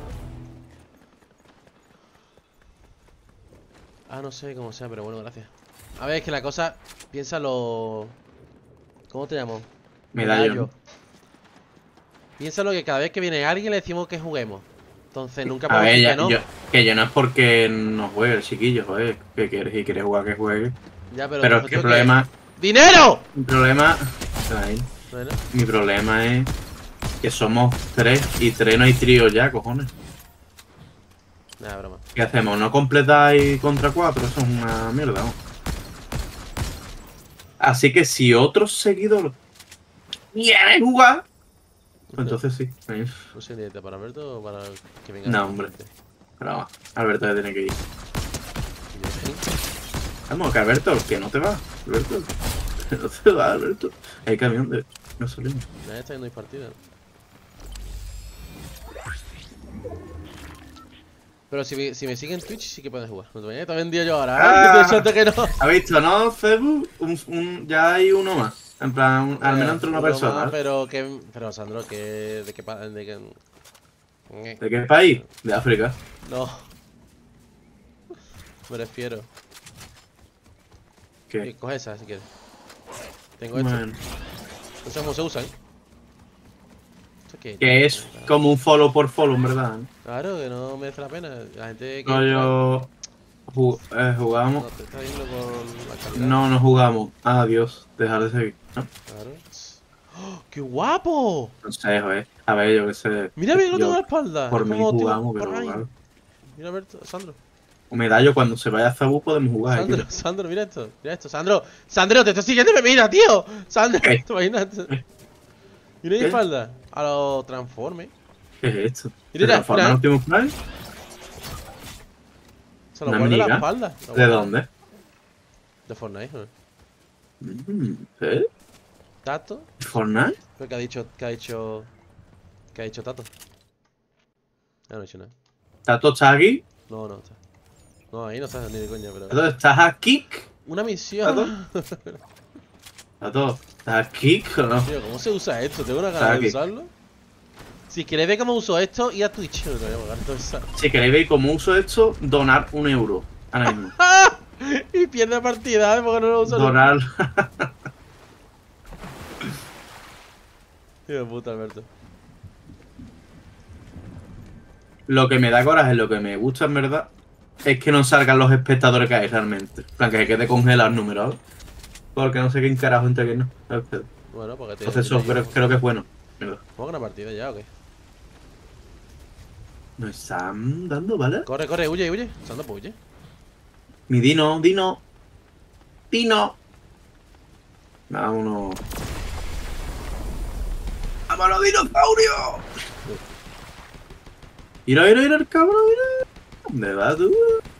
Ah, no sé cómo sea, pero bueno, gracias. A ver, es que la cosa... Piénsalo... ¿Cómo te llamo? Medallo. Piénsalo que cada vez que viene alguien le decimos que juguemos. Entonces nunca A podemos ver, decir ya, que no. que yo no es porque no juegue el chiquillo, joder. Que quieres y quieres jugar, que juegue. Ya, Pero es que el tío, problema. ¡Dinero! Mi problema. Ahí. Bueno, Mi problema es que somos 3 y 3 no hay trío ya, cojones. nada, broma. ¿Qué hacemos? ¿No completáis contra 4? Eso es una mierda, ¿no? Así que si otro seguidor quiere jugar, pues entonces sí. Ahí. No sé ni para Alberto o para que venga. No, hombre. Pero vamos, Alberto ya tiene que ir. Y yo, ¿sí? Vamos, que Alberto, que no te va. Alberto, que no te va, Alberto. Hay camión de gasolina. Nadie está yendo a partida. Pero si me siguen en Twitch sí que pueden jugar. No te vendido yo ahora. Ah. Suerte que no. ¿Has visto, no, Cebu? Ya hay uno más. En plan, al menos entre una Uno persona. más, pero Sandro, que ¿de qué ¿De qué país? De África. No. Me refiero. ¿Qué? Coge esa si quieres. Tengo esto. Bueno, No sé cómo se usan. ¿Esto qué? que es como un follow por follow, en verdad. Claro, que no merece la pena. La gente que No, yo... jugamos. No, te está yendo con la calidad. No jugamos. Adiós, dejar de seguir. No, Claro. ¡Oh, ¡qué guapo! no sé, joder. A ver, yo qué sé. Mira, mira, no Yo, tengo la espalda. por Es mí como tipo jugamos, pero Prime. claro. Mira, Alberto, Sandro. Medallo, cuando se vaya a Zabu podemos jugar. Sandro, Sandro, mira esto. Mira esto, Sandro. Sandro, te estoy siguiendo y me mira, tío. Sandro, ¿Qué? ¿te imaginas? Mira mi ¿Qué? espalda. A lo transforme. ¿Qué es esto? Mira, ¿Se transforma en mira. Optimus Prime? Se lo ¿Una guarda en la amiga? espalda. ¿De dónde? De Fortnite, ¿no? ¿Eh? Tato. ¿Fortnite? Pero que ha dicho Tato. Ah, no he dicho nada. ¿Tato está aquí? No, no está. No, ahí no está ni de coña, pero. ¿Tato estás aquí? Una misión. ¿Tato estás aquí o no? Tío, ¿cómo se usa esto? Tengo una Está ganas de aquí. usarlo. Si queréis ver cómo uso esto, y a Twitch. No te voy a pagar todo eso. Si queréis ver cómo uso esto, donar 1 euro. Ahora mismo. Y pierde partida, porque no lo uso. Donar. Tío de puta, Alberto. Lo que me da coraje, lo que me gusta en verdad, es que no salgan los espectadores que hay realmente. En plan, que se quede congelado el número, ¿vale? Porque no sé quién carajo entre quién no. Bueno, porque te. Entonces eso creo que es bueno. Mierda. ¿Juega una partida ya o qué? Nos están dando, ¿vale? Corre, corre, huye, huye. Sandro, pues huye. Mi Dino. Vámonos. ¡Vámonos, dinosaurio! Mira, el cabrón, mira. ¿Dónde vas tú?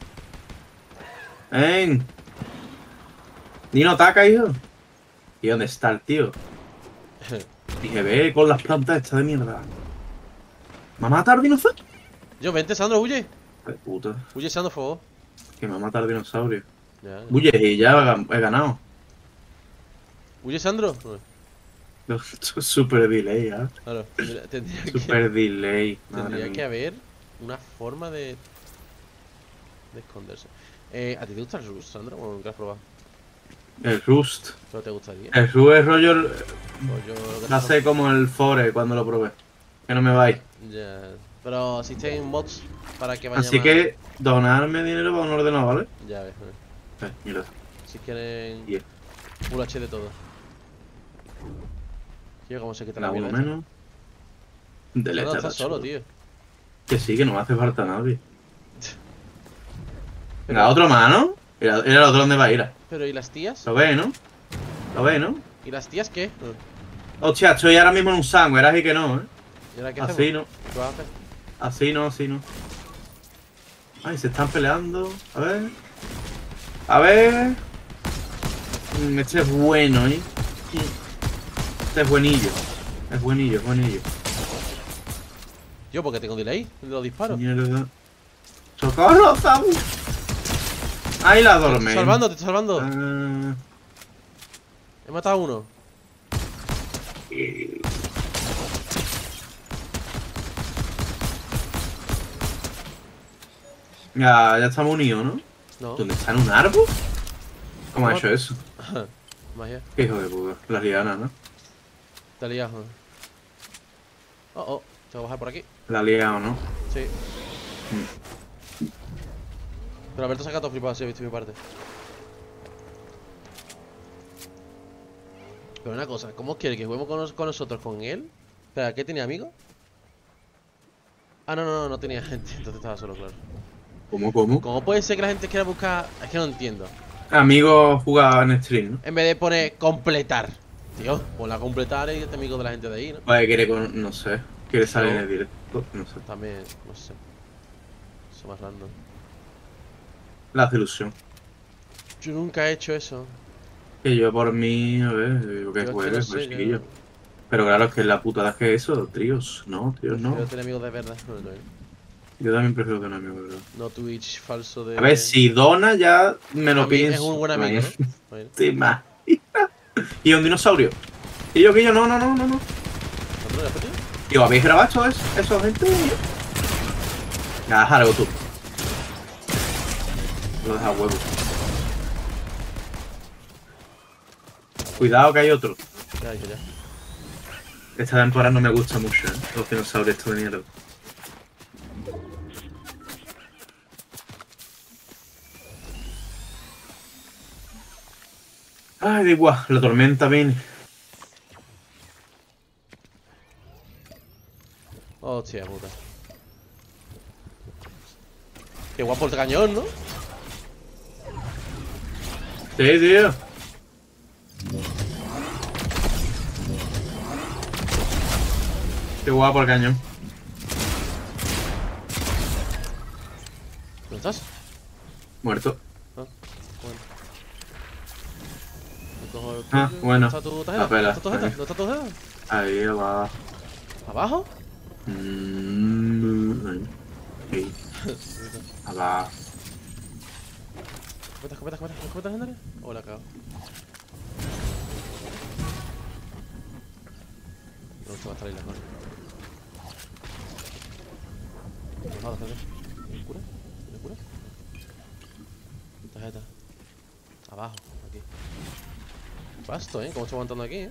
¡Ven! Dino, ataca, hijo. ¿Y dónde está el tío? Dije, ve con las plantas estas de mierda. ¿Me va a matar dinosaurio? Yo, vente, Sandro, huye. ¡Qué puta! Huye, Sandro, por favor. Que me va a matar dinosaurio. Ya, ya. Oye, y ya he ganado. Huye, Sandro. Super delay, ¿eh? Claro, tendría Super delay. Madre Tendría mía. que haber una forma de esconderse. ¿A ti te gusta el Rust, Sandra? ¿O nunca has probado? El Rust. ¿Pero te gustaría? El Rust es rollo. Pues yo lo que No sé como el Fore cuando lo probé. Que no me vais. Ya. Pero existen mods para que vaya Así más... que donarme dinero para un ordenador, ¿vale? Ya ves, Mira. Si quieren... Yeah. Full HD todo. Tío, ¿cómo se quita la La uno mierda? menos. Delete, No, estás está solo, chulo. tío. Que sí, que no me hace falta nadie. Pero, Venga, otro más, ¿no? Era el otro donde va a ir. pero, ¿y las tías? Lo ve, ¿no? Lo ve, ¿no? ¿Y las tías qué? Hostia, estoy ahora mismo en un sándwich, así que no, ¿eh? ¿Y ahora qué Así hacemos? no. ¿Qué vas a hacer? Así no, así no. Ay, se están peleando. A ver. A ver. Este es bueno, ¿eh? Este es buenillo. Es buenillo, es buenillo. Yo, porque tengo delay de los disparos. Mierda. ¡Socorro, Zabu! Ahí la Te dorme. estoy salvando, te estoy salvando. Ah, He matado a uno. ya estamos unidos, ¿no? No. ¿Dónde está en un árbol? ¿Cómo ha ¿Cómo? hecho eso? Magia. Qué hijo de puta. La liana, ¿no? Te has liado. Oh, tengo que bajar por aquí. La ha liado, ¿no? Sí. Pero Alberto se ha quedado flipado si ha visto mi parte. Pero una cosa, ¿cómo quiere que juguemos con nosotros con él? Espera, ¿qué tenía amigos? Ah, no tenía gente, entonces estaba solo, claro. ¿Cómo? ¿Cómo puede ser que la gente quiera buscar? Es que no entiendo. Amigos jugaban en stream, ¿no? En vez de poner completar. Tío, ponla a completar y este amigo de la gente de ahí, ¿no? Vale, quiere con... no sé. Quiere salir en No. el directo. No sé. También, no sé. Eso más random. La desilusión. Yo nunca he hecho eso. Que yo por mí, a ver, digo que Yo es que juegue, no pues sé, chiquillo. Pero claro, es que la putada que eso, tríos, no, tíos, no. Prefiero tener amigos de verdad. No. Yo también prefiero tener amigos, ¿verdad? No Twitch falso de... A ver, si dona ya me lo pienso. Es un buen amigo, ¿no? Bueno. Sí, más. Y un dinosaurio. Y yo, no. ¿Cuándo lo has metido? Digo, ¿habéis grabado eso, gente? Ya, algo tú. Lo deja huevo. Cuidado que hay otro. Ya. Esta temporada no me gusta mucho, ¿eh? Los dinosaurios estos de mierda. Ay, da igual, la tormenta viene. Hostia puta. Qué guapo el cañón, ¿no? Sí, tío. Qué guapo el cañón. ¿Dónde estás? Muerto. Ah, bueno. Me cojo el Ah, tuyo. bueno. ¿Dónde está tu tarjeta? La pela. ¿Dónde está tu tarjeta? ¿Dónde está tu tarjeta? Ahí va. ¿Abajo? Sí. Abajo. Escopeta, legendaria. Oh, la cago. No, esto va a estar ahí la mano. Nada, ¿me cura? ¿Me cura? Tarjeta. Abajo, aquí. Basto, ¿cómo estoy aguantando aquí,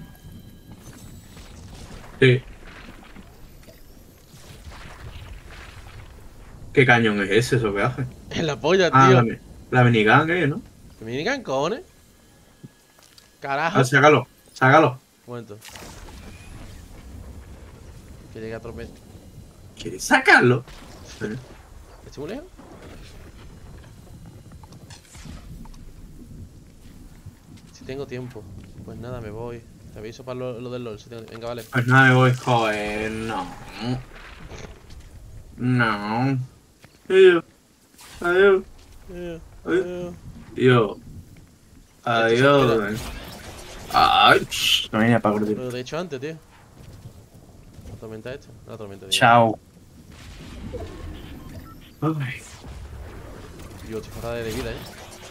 Sí. ¿Qué cañón es ese, eso que hace? En la polla, Ah, tío. la minigun, ¿no? Minigun, cojones. Carajo. Ah, sácalo. Un momento. Que llegue a tormenta. ¿Quieres sacarlo? ¿Estoy muy lejos? Si tengo tiempo. Pues nada, me voy. Te aviso para lo del LOL. Si tengo... Venga, vale. Pues nada, me voy. Joder, no. No. Adiós. Adiós. Adiós. Yo. Adiós. Ay, no venía para Pero lo he hecho antes, tío. La tormenta esta. La tormenta, tío. Chao. Ay. Dios, estoy fuera de vida,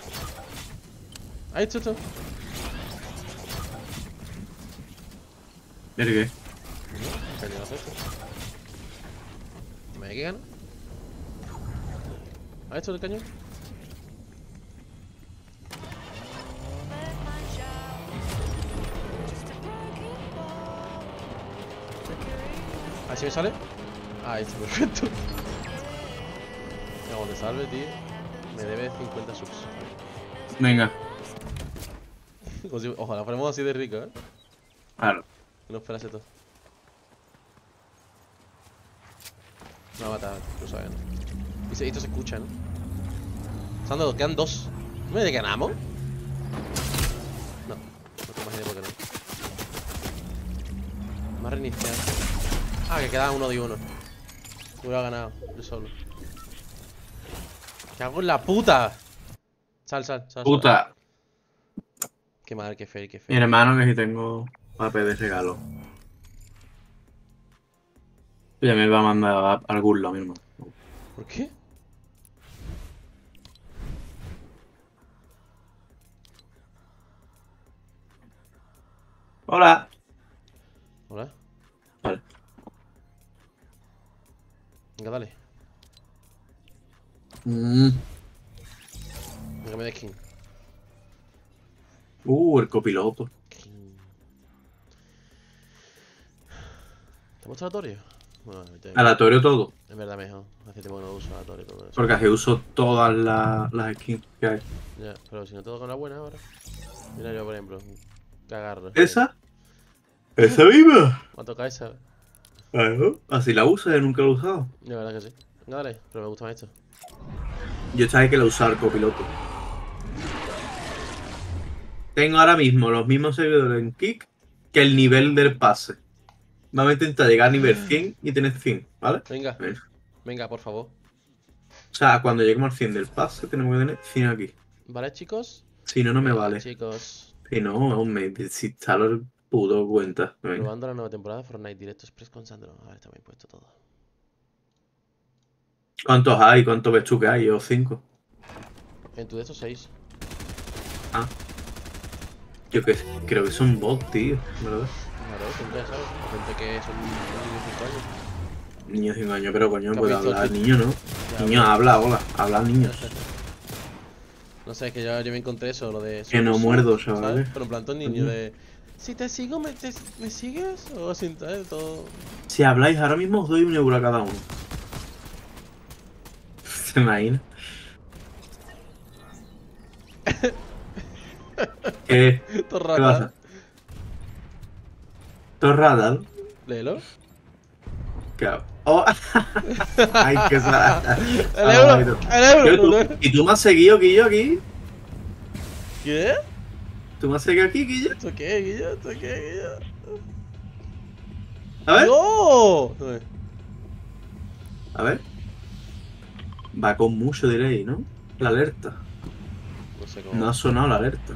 Ahí está esto. ¿Ver qué? Cañonazo esto. ¿Me hay que ganar? ¿Ahí está el cañón? ¿Así me sale? Ahí está, perfecto. Mira, cuando salve, tío. Me debe 50 subs. Venga. Ojalá fuéramos así de ricos, ¿eh? Claro. Que no esperase todo. Me va a matar, lo sabes, ¿no? Y esto se escucha, ¿no? Sandro, quedan 2. ¿No me ganamos? No, no te imaginé por qué no. Más reiniciar. Ah, que queda 1 de 1. Hubiera ganado, yo solo. ¡Me cago en la puta! Sal. Puta. Qué mal, qué feo, qué Mi feo. hermano, que si tengo papel de regalo. Ya me va a mandar a algún lado, mi hermano. ¿Por qué? Hola. Hola. Vale. Venga, dale. Mm. Venga, me des skin. El copiloto. ¿Te muestro aleatorio? Bueno, Aleatorio todo. en verdad mejor. Hace tiempo que no uso aleatorio todo eso. Porque así uso todas las skins que hay. Ya, pero si no tengo con la buena ahora. Mira yo, por ejemplo. Cagarro. ¿Esa? ¿Esa misma? Me toca esa. Claro. Así la uso, yo nunca la he usado. De verdad que sí. Venga, dale, pero me gusta más esto. Yo sabía que la usaba el copiloto. Tengo ahora mismo los mismos seguidores en Kick que el nivel del pase. Vamos a intentar llegar a nivel 100 y tener 100, ¿vale? Venga, Venga. venga, por favor. O sea, cuando lleguemos al 100 del pase tenemos que tener 100 aquí. ¿Vale, chicos? Si no, no me Venga, vale. chicos. Si no, aún me desinstalo el puto cuenta. Venga. Probando la nueva temporada de Fortnite Directo Express con Sandro. A ver, está bien puesto todo. ¿Cuántos hay? ¿Cuántos ves tú que hay? ¿O 5? En tu de estos 6. Ah. Yo creo que son bots, tío. ¿Verdad? Claro, tú ya sabes. La gente que son niños de 5 años. Niños sin años, pero coño, ¿Qué has puede visto el hablar. tweet? Niño, ¿no? Ya, Niño, habla, hola. Habla, niño. No sé, es que yo me encontré eso, lo de... Que no muerdo, ¿sabes? chavales. Pero en plan todo niño de... Si te sigo, ¿me sigues? O sin todo... Si habláis ahora mismo os doy 1 euro a cada uno. ¿Se imagina? ¿Qué Todo pasa? rata. ¿Todo rata? Léelo. Claro. Oh. Ay, qué sala. ¡El euro! ¡El euro! ¿Y tú me has seguido, Guillo, aquí? ¿Qué? ¿Tú me has seguido aquí, Guillo? ¿Esto qué, Guillo? ¿Esto qué, Guillo? A ver. ¡No! A ver. Va con mucho delay, ¿no? La alerta. No sé cómo... No ha sonado la alerta.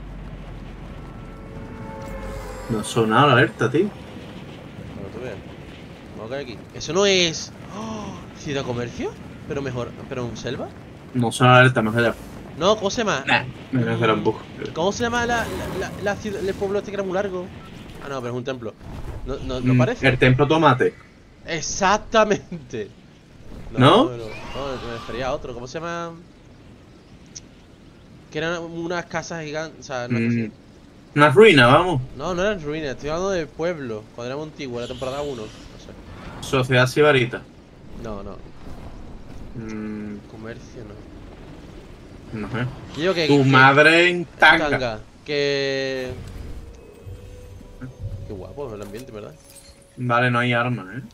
No ha sonado la alerta, tío. Para que tú veas. Vamos a caer aquí. ¿Eso no es... ¡Oh! ¿Ciudad Comercio? Pero mejor... ¿Pero en selva? No suena la alerta, mejor ya. No, ¿cómo se llama? Nah, me voy a hacer un bug. ¿Cómo se llama la ciudad, el pueblo este que era muy largo? Ah, no, pero es un templo. ¿No parece? El templo tomate. Exactamente. ¿No? No, me refería a otro. ¿Cómo se llama? Que eran unas casas gigantes. O sea, no es Mm, una ruina, vamos. no eran ruinas. Estoy hablando de pueblo. Cuando era antiguo, la temporada 1. No sé. Sociedad sibarita. No. Mm, Comercio, no. no sé. Y yo que. Tu madre en tanga. Tanga. Que. Qué guapo el ambiente, ¿verdad? Vale, no hay armas, ¿eh?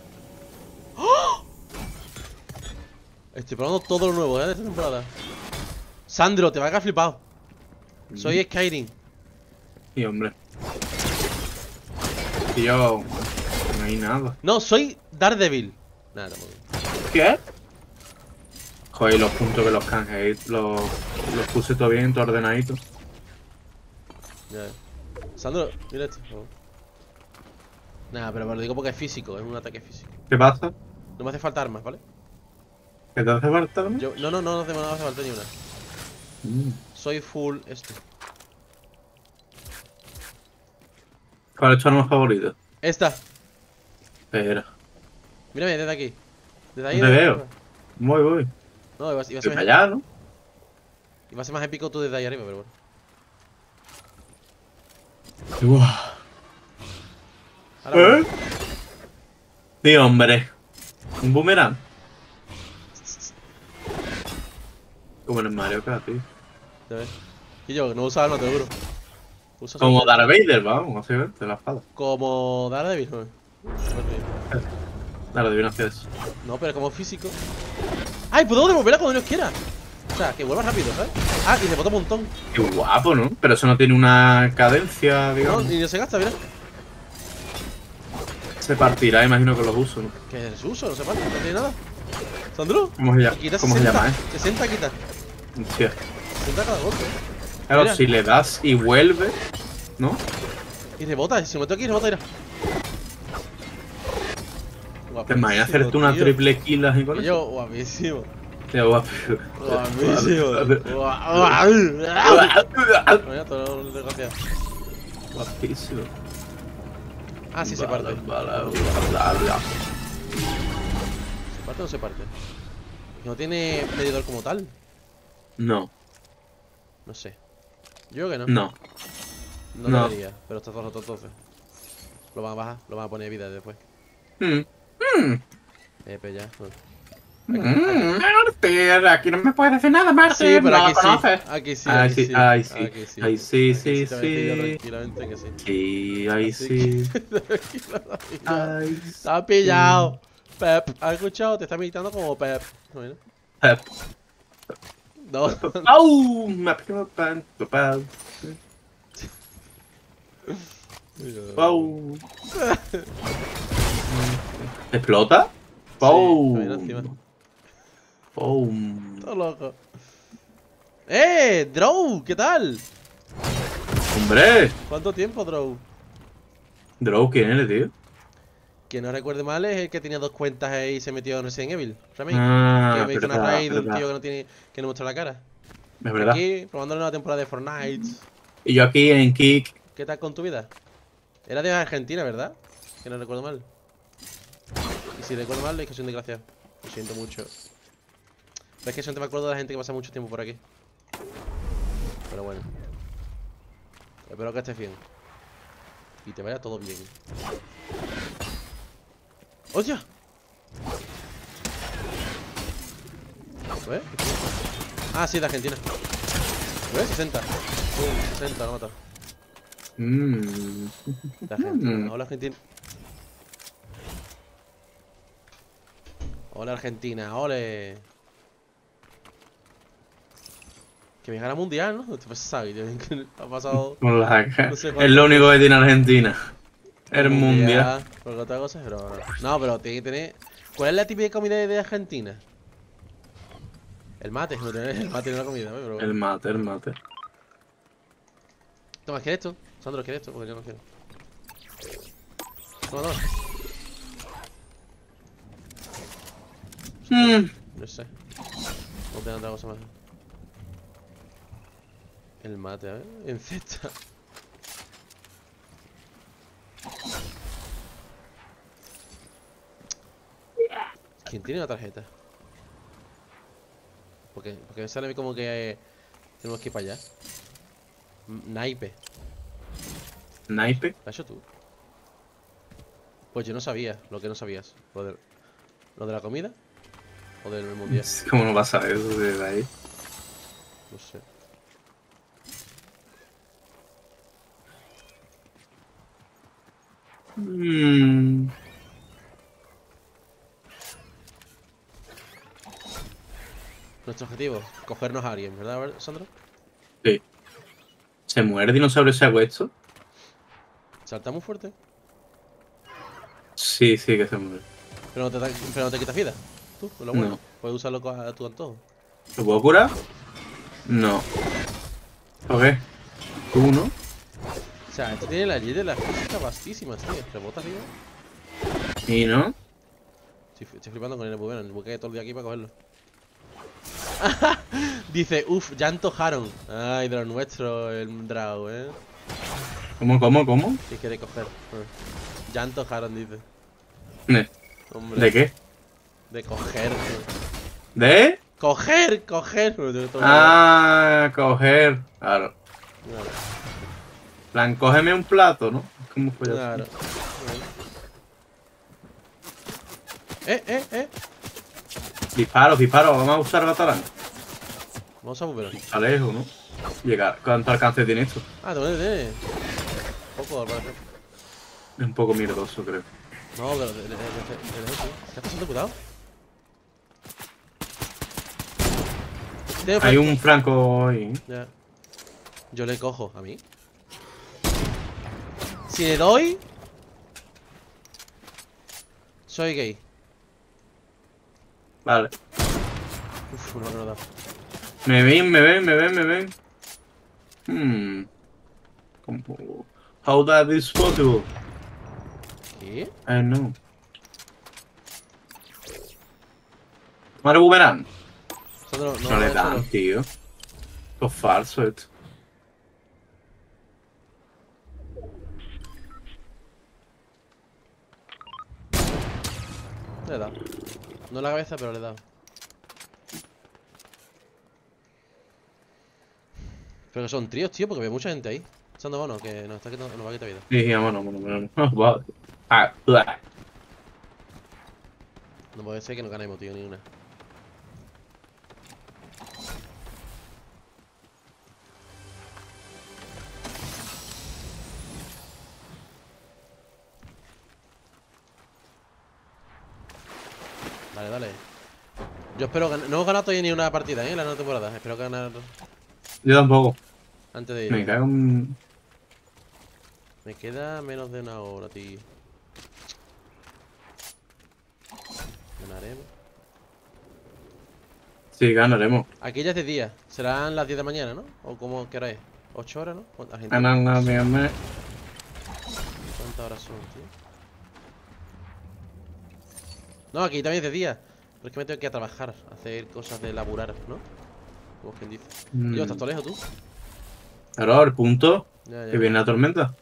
Estoy probando todo lo nuevo, de esta temporada. Sandro, te va a quedar flipado. Soy Skyrim. Sí, hombre. Tío, no hay nada. No, soy Daredevil. Nada, tampoco. ¿Qué? Joder, los puntos que los canjeéis, los puse todo bien, todo ordenadito. Ya. Sandro, mira esto, por favor. Nada, pero lo digo porque es físico, es un ataque físico. ¿Qué pasa? No me hace falta armas, ¿vale? ¿Qué te hace falta? ¿No? Yo, no hace falta ni una. Soy full esto. ¿Cuál es tu arma favorita? Esta. Espera. Mírame, desde aquí. Desde No ahí. te veo. Voy. No, iba a Estoy ser para más, allá, ¿no? iba a ser más épico tú desde ahí arriba, pero bueno. Ahora ¿Eh? Sí, hombre. Un boomerang. Como en el Mario Kart, tío. ya ves. Y yo, no usa armas, te lo juro. Usa Como sorpresa. Darth Vader, vamos, básicamente, la espada. Como Daredevil, ¿no? Dale, adivina hacia eso. No, pero como físico. ¡Ay! Puedo devolverla cuando Dios quiera. O sea, que vuelva rápido, ¿sabes? Ah, y rebota un montón. Qué guapo, ¿no? Pero eso no tiene una cadencia, No, digamos. y no se gasta, mira. Se partirá, imagino, con los usos, ¿no? Que es uso, no se falta, no tiene nada. ¿Sandro? ¿Cómo se llama? Quita ¿Cómo se 60, llama, 60 quita. Hostia. 60 cada golpe. Claro, Mira. si le das y vuelve, ¿no? Y rebota, si me meto aquí, rebota, mira. ¿Te imaginas hacerte una tío. triple kill así con Y eso? yo, guapísimo. Qué guapo. Guapísimo. Mira, todo lo desgraciado. Guapísimo. Ah, sí, se parte. ¿Se parte o no se parte? No tiene medidor como tal. No, No sé. Yo creo que no. no. No no. debería, pero está todo roto entonces. Lo van a bajar, lo van a poner vida después. Mm. Pues ya. Martín, aquí no me puedes decir nada, Martín. Sí, pero no aquí lo sí. conoces. Aquí sí, Ay, aquí sí, sí. ay, sí. Aquí sí. Ay, sí, Aquí sí, te voy a decir yo sí. tranquilamente que sí. Sí, ay, Así sí. que- Tranquilo. Ay, Te has pillado. Pep, ¿has escuchado? Te está meditando como Pep. ¿No, mira? Pep. No. ¡Au! Me ha pegado tanto, Pep. ¡Pau! ¿Explota? ¡Pau! Sí, encima. ¡Pau! Todo loco. Drow! ¿Qué tal? ¡Hombre! ¿Cuánto tiempo, Drow? ¿Drow quién eres, tío? Que no recuerde mal es el que tenía 2 cuentas y se metió en Resident Evil Remake. Ah, Que me hizo una verdad, raid de un verdad. tío que no tiene, que no muestra la cara. Es verdad. Aquí, probando la nueva temporada de Fortnite. Y yo aquí en Kick. ¿Qué tal con tu vida? Era de Argentina, ¿verdad? Que no recuerdo mal. Y si recuerdo mal, es que soy un desgraciado. Lo siento mucho. Pero es que siempre me acuerdo de la gente que pasa mucho tiempo por aquí. Pero bueno. Espero que estés bien. Y te vaya todo bien. ¡Hostia! ¿Ves? Ah, sí, de Argentina. ¿Ves? 60. 60, lo mata. De Argentina. Hola, Argentina. Hola, Argentina. Ole. Que me gana mundial, ¿no? Te sabes, que ha pasado. Con la... No sé Es cuánto lo único que tiene Argentina. El mundial. Porque otra cosa, pero no, pero tiene que tener. ¿Cuál es la típica comida de Argentina? El mate, no tener el mate en la comida, pero. El mate, el mate. Toma, ¿quieres esto? Sandro, ¿quieres esto? Porque yo no quiero. Toma, toma. No sé. No tengo otra cosa más. El mate, a ver. En cesta. ¿Quién tiene la tarjeta? Porque me sale a mí como que tenemos que ir para allá. Naipe. ¿Naipe? ¿Lo has hecho tú? Pues yo no sabía lo que no sabías. ¿Lo de la comida? ¿O del mundial? ¿Cómo no vas a ver eso de ahí? No sé. Nuestro objetivo, cogernos a alguien, ¿verdad, Sandro? Sí. ¿Se muere el dinosaurio ese esto? ¿Salta muy fuerte? Sí, sí que se muere. Pero no te quitas vida. ¿Tú? Lo bueno. No. Puedes usarlo a tu antojo. ¿Lo puedo curar? No. ¿Por qué? ¿Tú no? O sea, este tiene la G de las físicas vastísimas, tío. Rebota arriba. ¿Y no? Estoy flipando con el bueno, el buque todo el día aquí para cogerlo. Dice, uff, ya antojaron. Ay, de los nuestros, el Draw, ¿Cómo? ¿Qué quiere coger? Ya antojaron, dice. Hombre, ¿De qué? de coger. ¿De? ¡Coger! Ah, coger. Claro. Claro. Plan, cógeme un plato, ¿no? ¿Cómo fue Claro. Disparo. Vamos a usar la talanca. Vamos a volver. Alejo, ¿no? llegar. ¿Cuánto alcance tiene esto? Ah, ¿te tiene? Poco, al parecer. Es un poco mierdoso, creo. No, pero de eso. ¿Estás pasando cuidado? Hay un franco ahí. Ya. Yo le cojo a mí. Si le doy, soy gay. Vale. Uf, no da. Me ven. How that is possible? ¿Qué? I don't know. ¿Toma el boomerang? No le dan, tío. Esto es falso esto. Le he dado. No en la cabeza, pero le he dado. Pero que son tríos, tío, porque veo mucha gente ahí. Echando bono, que nos va a quitar vida. Sí, vámonos. Vale. Ah, blah. No puede ser que no ganemos, tío, ni una. Dale. Yo espero ganar. No he ganado todavía ni una partida, en la nueva temporada. Espero ganar Yo tampoco. antes de Me ir. cago en... Me queda menos de una hora, tío. Ganaremos. Sí, ganaremos. Aquí ya es de día. Serán las 10 de la mañana, ¿no? ¿O cómo? ¿Qué hora es? 8 horas, ¿no? Argentina. Ganaremos. ¿Cuántas horas son, tío? No, aquí también es de día. Pero es que me tengo que ir a trabajar, a hacer cosas de laburar, ¿no? Como quien dice. Yo, ¿estás todo lejos tú? Claro, el punto. Ya. Que viene la tormenta.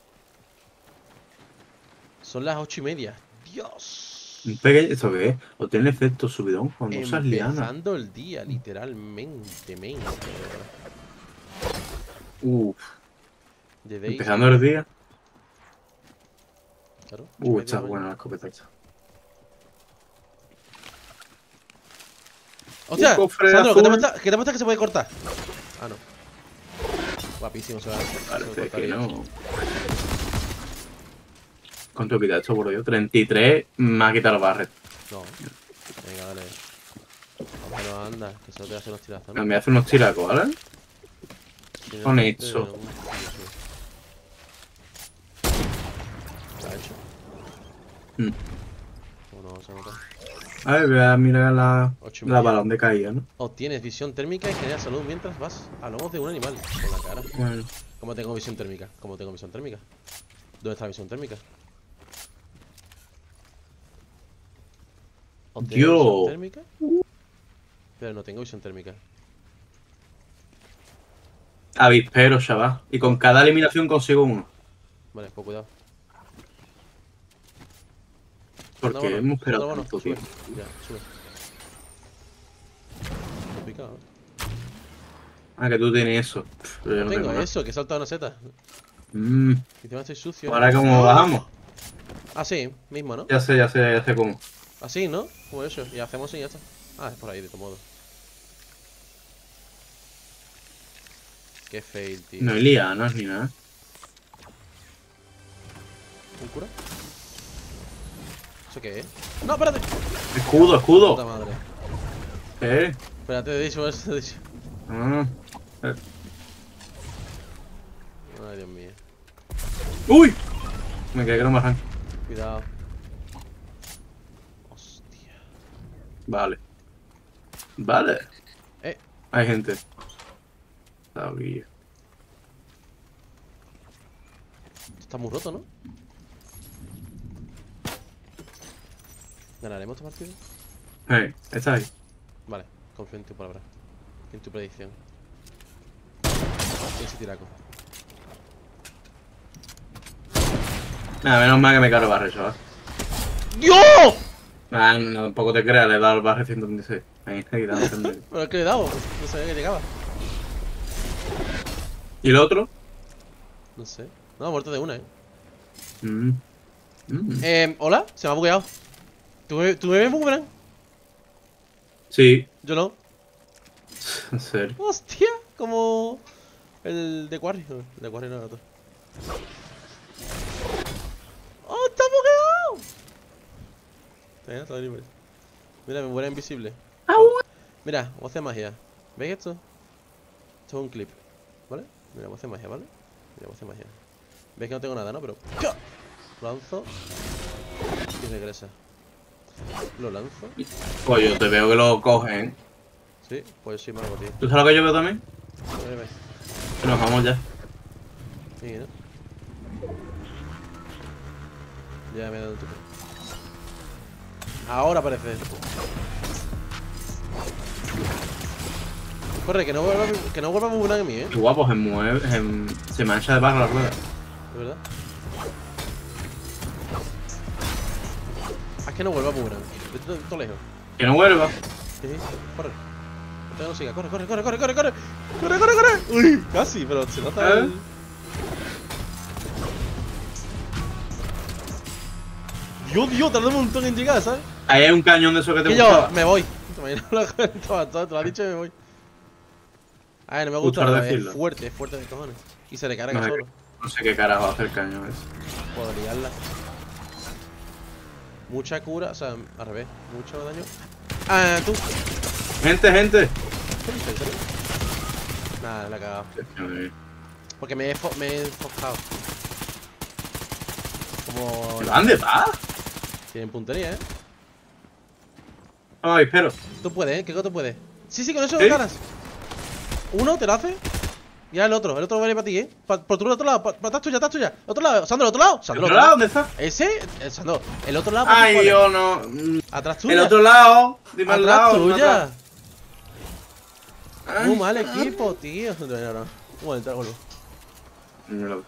Son las 8:30. ¡Dios! ¿Esto qué es? ¿O tiene efecto subidón? Cuando usas liana. Empezando el día, literalmente, men. Uff. The day Empezando el día. Claro. Está buena la escopeta esta. ¡Hostia! Cofre Sandro, azul. ¿qué te muestra que se puede cortar? Ah, no. Guapísimo, se va Parece que no. ¿Cuánto quita esto por yo? 33 me ha quitado el barret. No. Venga, dale. Pero anda, que solo te hace unos tirazos, Me hace unos tiracos, ¿vale? Con eso. ¿Lo ha hecho? No, se nota. A ver, voy a mirar la 8:30. balón de caída, ¿no? Obtienes visión térmica y generas salud mientras vas a lomos de un animal. Con la cara. Bueno. ¿Cómo tengo visión térmica? ¿Dónde está la visión térmica? ¿Obtienes visión térmica? Pero no tengo visión térmica. Avispero, chaval. Y con cada eliminación consigo uno. Vale, pues cuidado. Porque No, hemos esperado bueno, tanto, sube. tío. Ya, sube. Complicado, Ah, que tú tienes eso. Pero yo no tengo tengo nada. eso, que he saltado una seta. Mm. Y encima estoy sucio. Ahora cómo bajamos. Así, mismo, ¿no? Ya sé cómo. Así, ¿no? Como eso. Y hacemos así y ya está. Ah, es por ahí, de todo modo. Qué fail, tío. No hay lianas ni nada. ¿Un cura? ¿Eso qué es? ¡No, espérate! Escudo. Puta madre. ¿Qué? Espérate, he dicho. Ah. Ay, Dios mío. ¡Uy! Me caí que no me arranque. Cuidado. Hostia. Vale. Hay gente. Sabía. Está muy roto, ¿no? ¿Ganaremos este partido? Está ahí. Vale, confío en tu palabra. En tu predicción. Y ese tiraco. Nada, menos mal que me caro el barre, chaval. ¡Dios! Nah, no, tampoco te creas, le he dado el barre 126. Ahí está quitando. Pero es que le he dado. No sabía que llegaba. ¿Y el otro? No sé. No, ha muerto de una, ¿Hola? Se me ha bugueado. ¿Tú me ves boomerang? Sí. Yo no. En serio. Hostia, como... El de Quarry. No, el de Quarry no era otro. ¡Oh, está bugueado! Está bien, está bien. Mira, me muere invisible. Mira, voy a hacer magia. ¿Veis esto? Esto es un clip, ¿vale? Mira, voy a hacer magia, ¿vale? Mira, voy a hacer magia. ¿Veis que no tengo nada, no? Pero lo lanzo y regresa. Lo lanzo. Pues yo te veo que lo cogen. Sí, pues sí, me hago, tío. ¿Tú sabes lo que yo veo también? Ve, ve. Que nos vamos ya. Sí, ¿no? Ya me he dado un toque. Ahora aparece. Corre, que no vuelva a boomerang en mí, Qué guapo, se mueve, se mancha de barro la rueda. ¿De verdad? Es que no vuelva a boomerang. Estoy todo lejos. Que no vuelva. Sí, sí, corre. No te lo siga, corre, corre, corre, corre, corre, corre. Corre, corre, corre. Uy, casi, pero se nota el... Dios, tardó un montón en llegar, ¿sabes? Ahí hay un cañón de eso que te Que yo gustaba. me voy. Te lo has dicho y me voy. A ver, no me gusta, Justo al pero decirlo. es fuerte de cojones. Y se recarga No sé, solo. no sé qué carajo hace el cañón ese. Puedo liarla. Mucha cura, o sea, al revés. Mucho daño. Ah, tú. Gente. ¿Qué dices, en serio? Nada, la he cagado. Porque me he enfocado. Como... ¿Pero dónde va? Tienen puntería, ¿eh? Ay, espero. Tú puedes, ¿eh? ¿Qué tú puedes? Sí, con eso ¿Sí? ganas. Uno, te lo hace. Y ahora el otro va a venir para ti, ¿eh? Por tu otro lado, estás tuya. Otro lado, Sandro, el otro lado. Sandro, ¿El otro lado? ¿Dónde está? Sandro, el otro lado. ¿Por Ay, cuál es? yo no. Atrás tuya. El otro lado. Dime al Atrás lado. tuya. Ay, Muy mal equipo, tío. No, no. Un momento, vuelvo. no.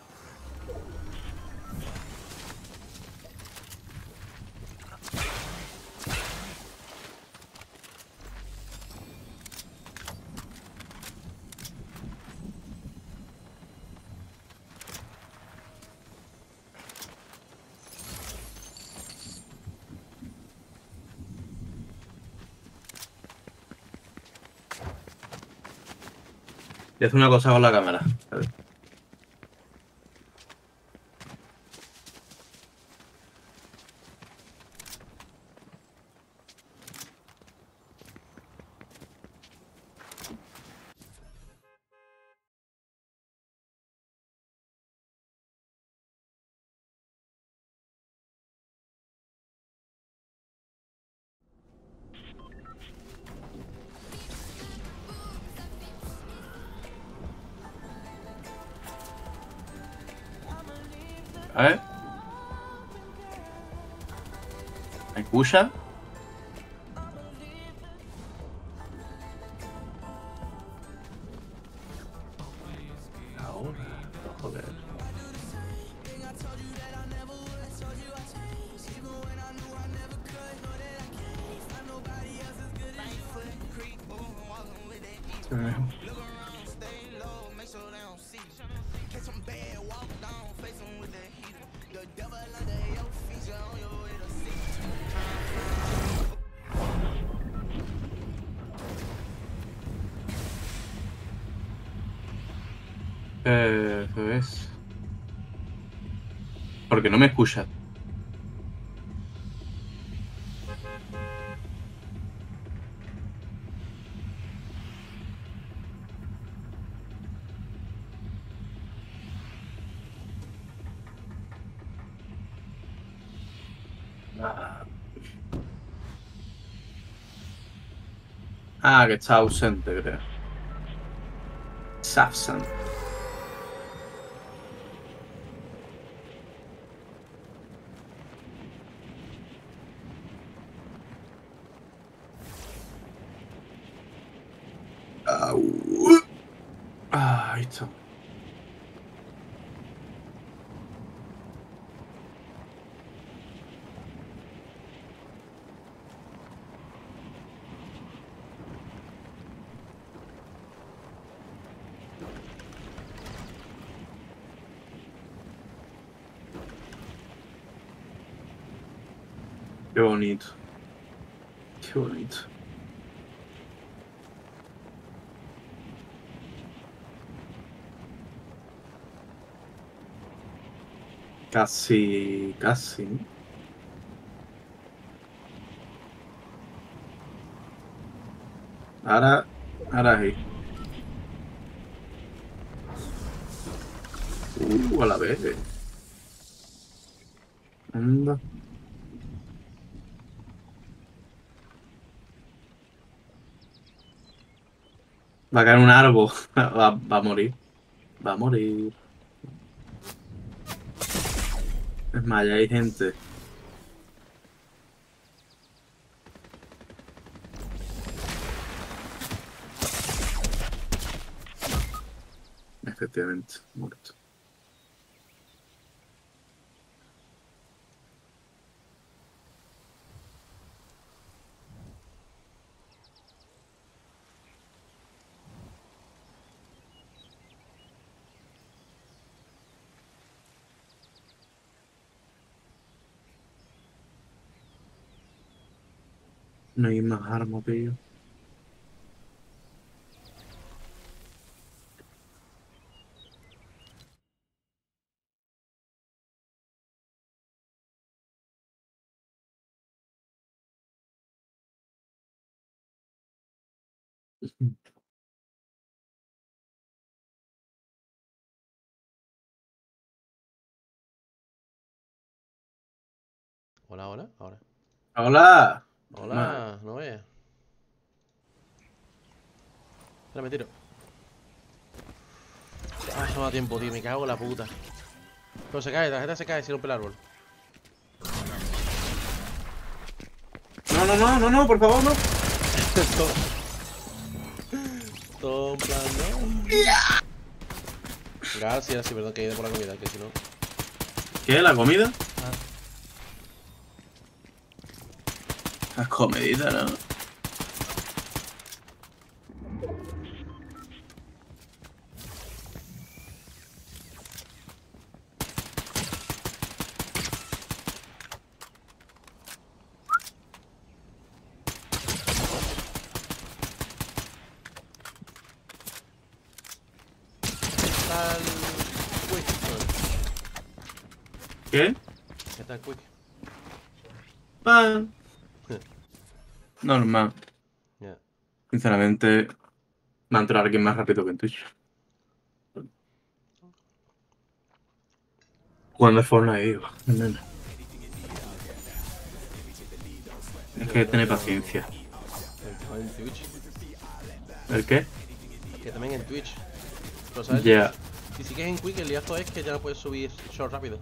Y hace una cosa con la cámara. A ver. A ver. ¿Me escucha? Ahora. Joder. Es. Porque no me escucha. Ah, que está ausente, creo. Está ausente. Ah, ahí está. Qué bonito. Qué bonito. Casi, casi. Ahora, ahora sí. A la vez. Anda. Va a caer un árbol. Va a morir. Va a morir. Es más, ya hay gente. Efectivamente, muerto. No hay más armas, tío. Hola, hola, ahora. Hola. Normal. Hola, no veas. Espera, me tiro. Ah, no da tiempo, tío, me cago en la puta. Pero se cae, la tarjeta se cae si rompe el árbol. No, no, no, no, no, por favor, no. todo, todo en plan, ¿no? Gracias, sí, perdón, que he ido por la comida, que si no. ¿Qué? ¿La comida? Ah. La comidita, ¿no? Está el quick. ¿Qué? Está el quick. Pan. Normal. Ya. Sinceramente, va a entrar alguien más rápido que en Twitch. Jugando a Fortnite, digo. Nena. Es que tener paciencia. En Twitch. ¿El qué? Que también en Twitch. Pero sabes, Ya. si sigues en quick, el liazo es que ya no puedes subir short rápido.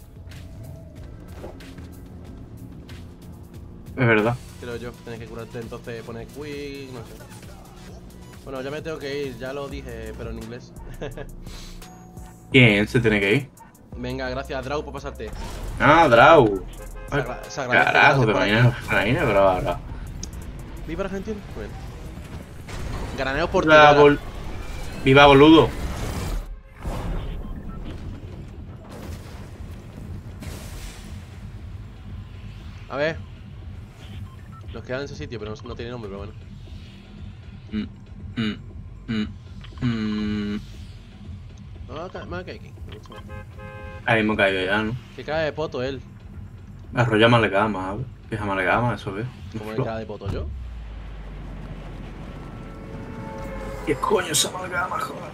Es verdad. Creo yo, tienes que curarte, entonces poner quick, no sé. Bueno, ya me tengo que ir, ya lo dije, pero en inglés. ¿Quién se tiene que ir? Venga, gracias, Drau, por pasarte. Ah, Drau. Se agradece, Carajo, gracias te por aquí. imaginas, pero ahora. ¿Viva Argentina? Bueno. Graneo por ti, Viva, ahora. Viva, boludo. A ver. Nos quedan en ese sitio, pero no tiene nombre, pero bueno. Mm, mm, mm, mm. Me va a caer aquí. Ahí me caigo ya, ¿no? Que cae de poto él. Arrolla Malegama, ¿sabes? Que es Malegama, eso ve. ¿Cómo le cae de poto yo? ¿Qué coño es Amalgama, joder?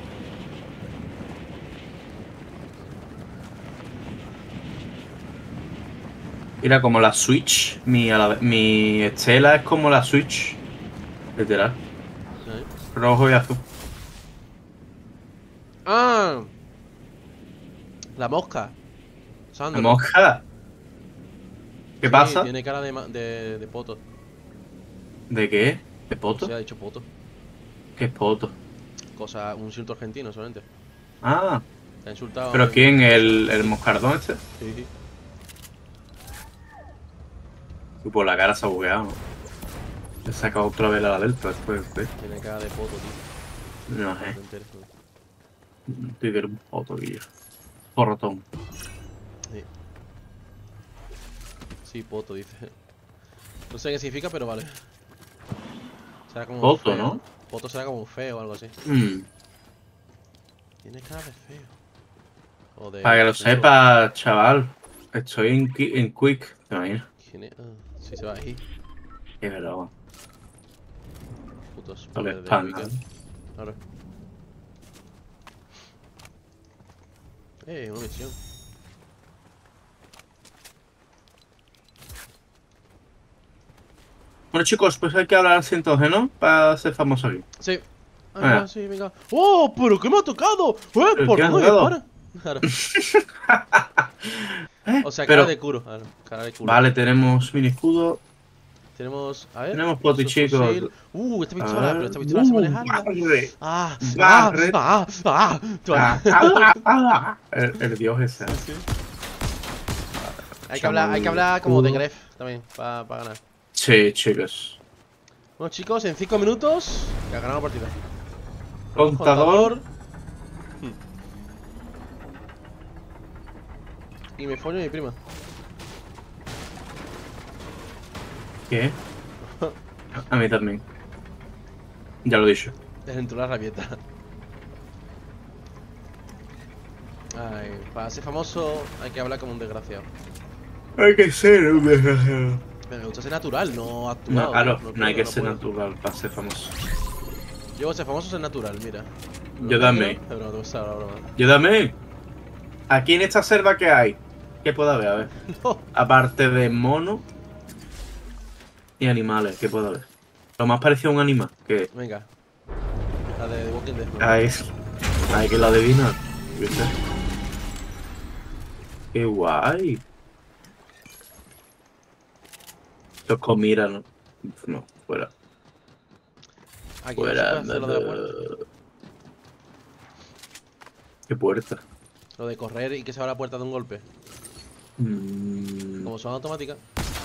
Mira, como la Switch, mi Estela es como la Switch. Literal. ¿Eh? Rojo y azul. ¡Ah! La mosca. ¿La Sandro. mosca? ¿Qué Sí, pasa? tiene cara de poto. ¿De qué? ¿De No sé, poto? ha dicho poto. ¿Qué es poto? Cosa, un insulto argentino solamente. Ah, Te ha insultado ¿pero en quién? cosa ¿El argentina. moscardón este? Sí, sí. Y por la cara se ha bugueado, ¿no? Le saca otra vez a la delta después, ¿ves? Tiene cara de poto, tío. No No sé. te enteres, ¿no? Estoy que era un poto, guillo. Porrotón. Sí. Sí, poto, dice. No sé qué significa, pero vale. Será como Poto, feo. ¿no? Poto será como feo o algo así. Mm. Tiene cara de feo. O de Para que lo defensivo. sepas, chaval. Estoy en Quick. ¿Te imaginas? Si se va ahí. Qué broma. Puto No le spoiler de spam, Weekend. Claro. Una misión. Bueno, chicos, pues hay que hablar así entonces, ¿no? Para ser famoso aquí. Sí. Ay, Venga. va, sí, venga. ¡Oh! ¿Pero qué me ha tocado? ¿Por ¿Qué has dónde me dado? dispara? Claro. O sea, cara Pero, de culo. Claro, cara de culo. vale, tenemos mini escudo. Tenemos, a ver, Tenemos poti, chicos. subfusil. Esta A pistola, pero ver. esta pistola sé manejarla. Barret. ¡Ah! ¡Ah! Barret. ¡Ah! ¡Ah! Vale. El dios ese. Sí, sí. Hay que Chaval, hablar como de escudo. Gref también, para ganar. Sí, chicos. Bueno, chicos, en 5 minutos ya ganamos la partida. Ponemos Contador. Y me follo a mi prima. ¿Qué? A mí también. Ya lo he dicho. Dentro de la rabieta. Ay, para ser famoso hay que hablar como un desgraciado. Hay que ser un desgraciado. Me gusta ser natural, no No, actuado. claro, No no hay puedo, que ser puedo. natural para ser famoso. Yo voy a ser famoso ser natural, mira. Yo también. Pero no te gusta la broma. Yo también. Aquí en esta selva, ¿qué hay? ¿Qué puede haber? A ver. No. Aparte de monos y animales, ¿qué puede haber? Lo más parecido a un animal. Que Venga. La de The Walking Dead. ¿no? hay que lo adivinar. ¿Viste? Qué guay. Esto es comida, ¿no? No, fuera. Aquí no se puede hacer lo de la puerta. ¿Qué puerta? Lo de correr y que se abra la puerta de un golpe. Mm, Como son automáticas.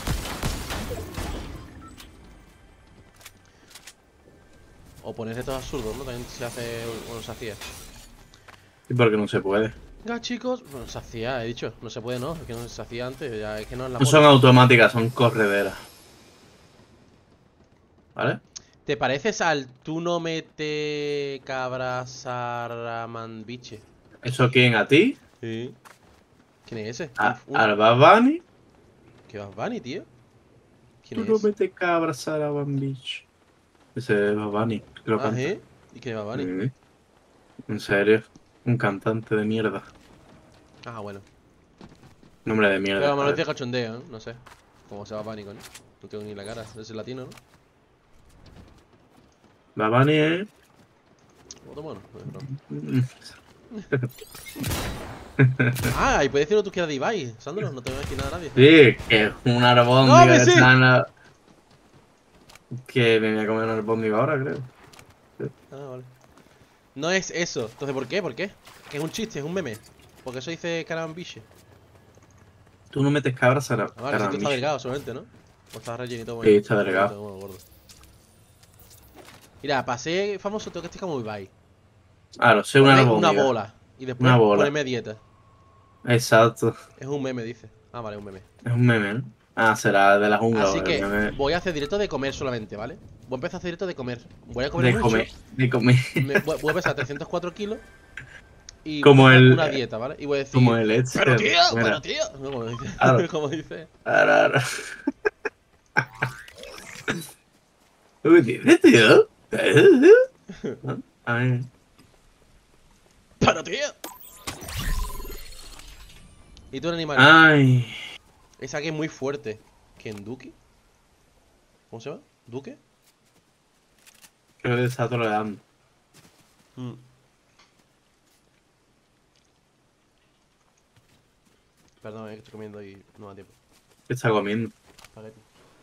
O poner estos absurdos, ¿no? También se hace. Bueno, se hacía. ¿Y por qué no se puede? Venga, chicos. Bueno, se hacía, he dicho. No se puede, ¿no? Es que no se hacía antes. Ya es que no es la No moda. son automáticas, son correderas. ¿Vale? ¿Te pareces al tú no mete cabra saramanbiche? ¿Eso quién? ¿A ti? Sí. ¿Quién es ese? ¿Al Babani? ¿Qué vas, Bunny, tío? ¿Quién Tú no es? metes cabras a la Beach. Ese es Babani, que lo Ah, canta. ¿eh? ¿Y quién es Bad Bunny? Mm, en serio, un cantante de mierda. Ah, bueno. Nombre de mierda. Pero me A lo ver. decía cachondeo, ¿eh? No sé. ¿Cómo se va Bunny, coño? No tengo ni la cara. Es latino, ¿no? Babani es. Otro mono. No es broma. Mm, Ah, y puedes decirlo tú quieras de Ibai, Sandro. No te voy a decir nada a nadie. Sí, que es una ¡No, albóndiga me que sí! está en la... Que me voy a comer una albóndiga ahora, creo. Ah, vale. No es eso. Entonces, ¿por qué? ¿Por qué? Que es un chiste, es un meme. Porque eso dice Carambiche. Tú no metes cabras a la Ah, vale, ese tío está Beach. delgado, solamente, ¿no? O está rellenito, Sí, bueno. está delgado. Bueno, gordo. Mira, para ser famoso tengo que estar como Ibai. Claro, soy una Ponerme una albóndiga. bola. Y después Una bola. ponerme a dieta. Exacto. Es un meme, dice. Ah, vale, un meme. Es un meme, ¿no? Ah, será de la jungla. Así El que meme voy a hacer directo de comer solamente, ¿vale? Voy a empezar a hacer directo de comer. Voy a comer de mucho. comer. De comer. Voy a pesar 304 kilos. Y voy a Como empezar el. una dieta, ¿vale? Y voy a Como decir. el ¡Pero Excel. tío! Mira, ¡Pero tío! No, como dice. claro. Como dice. Ahora. ¿Qué dices, tío? A ver. ¡Pero tío! ¿Y tú, un animal? Ay. Esa que es muy fuerte. ¿Kenduki? ¿Cómo se llama? ¿Duque? Creo que está tolerando. Mm. Perdón, que estoy comiendo y no me da tiempo. ¿Qué está comiendo? Espagueti.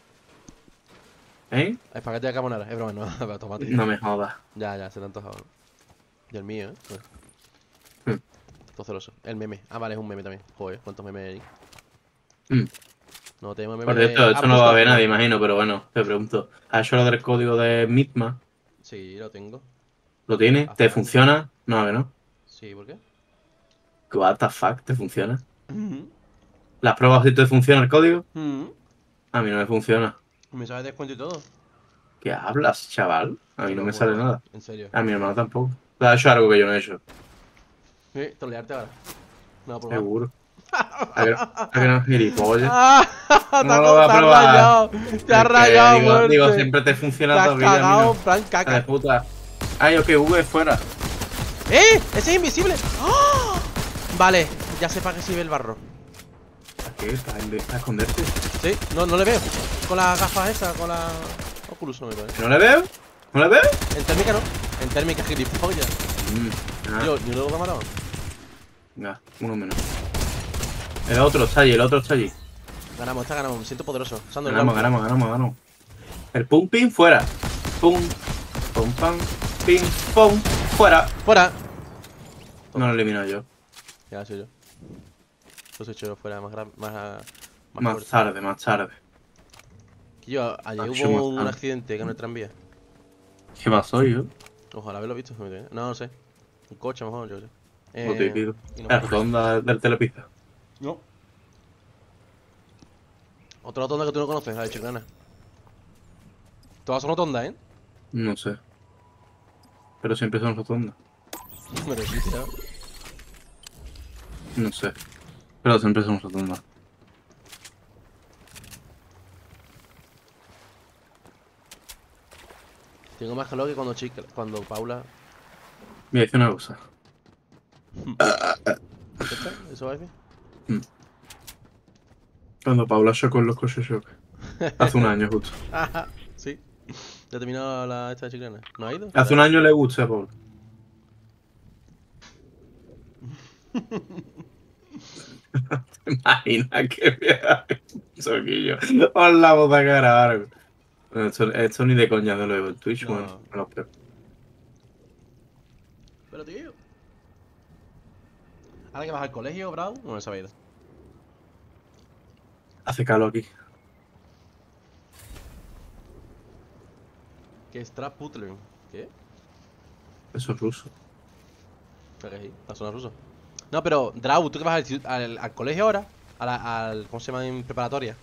¿Eh? Espagueti de carbonara, es broma, no, tomate. No me jodas. Ya, se te ha antojado, ¿no? Y el mío, ¿eh? Hmm. Todo celoso. El meme. Ah, vale, es un meme también. Joder, ¿cuántos memes hay? Mm. No, tenemos meme Por de... cierto, esto no pues lo va a ver cógelo. nadie, imagino, pero bueno, te pregunto. ¿Has hecho lo del código de Mitma? Sí, lo tengo. ¿Lo tienes? Hace ¿Te años. funciona? No, a ver, ¿no? Sí, ¿por qué? What the fuck, ¿te funciona? ¿Las pruebas si te funciona el código? A mí no me funciona. Me sale descuento y todo. ¿Qué hablas, chaval? A mí Te no lo me juro, sale nada. en serio. A mi hermano tampoco. ¿Has hecho algo que yo no he hecho? Sí, trolearte ahora. No, por más. Seguro. A que no es gilipollas. Te No lo voy a has probar. rayado. Te has Es que rayado, digo, muerte. siempre te Te funciona has todo vida, cagado, mira. en plan De caca. puta. Ay, ok, V fuera. ¡Ese es invisible! ¡Ah! Vale, ya sé para qué sirve el barro. ¿A qué? ¿Para esconderte? Sí, no le veo. Con las gafas esas, con la Oculus no me parece. ¿No le veo? ¿No le veo? En térmica no. En térmica gilipollas. Ah, Yo, ni luego me ha matado. venga, uno menos. El otro está allí. Ganamos, ganamos. Me siento poderoso. Usando el Ganamos, golpe. ganamos. El pum pim fuera. Pum, pum, pam, pim, pum, fuera. ¡Fuera! No lo he eliminado yo. Ya soy yo. Los he hecho yo fuera más Más fuerte. tarde. Que yo, ayer Action hubo más un tarde. accidente en el tranvía. ¿Qué pasó, yo? Ojalá haberlo visto. No, no sé. Un coche mejor, yo sé. Lo típico. Y no La me- rotonda del Telepizza. No. Otra rotonda que tú no conoces, la de Chiclana. Todas son rotondas, ¿eh? No sé. Pero siempre son rotondas. Me repite, ¿no? No sé. Pero siempre son rotondas. Tengo más calor que cuando Paula... Voy a decir una cosa. ¿Qué está? ¿Eso va a decir? Cuando Paula chocó en los coches shock. Hace un año justo. Sí. Ya ha terminado esta de Chiclana. ¿No ha ido? Hace un año le gusta a Paula. ¿Te imaginas que vea un soquillo? Con la boca cara algo. Bueno, esto ni de coña de lo veo en Twitch, No. bueno, me lo espero. Pero tío. Ahora que vas al colegio, Brown, no me se ha ido. Hace calor aquí. ¿Qué es Traputlen? ¿Qué? Eso es ruso. Creo que sí, la zona rusa. No, pero, Drau, ¿tú que vas al colegio ahora? ¿Cómo se llama en preparatoria?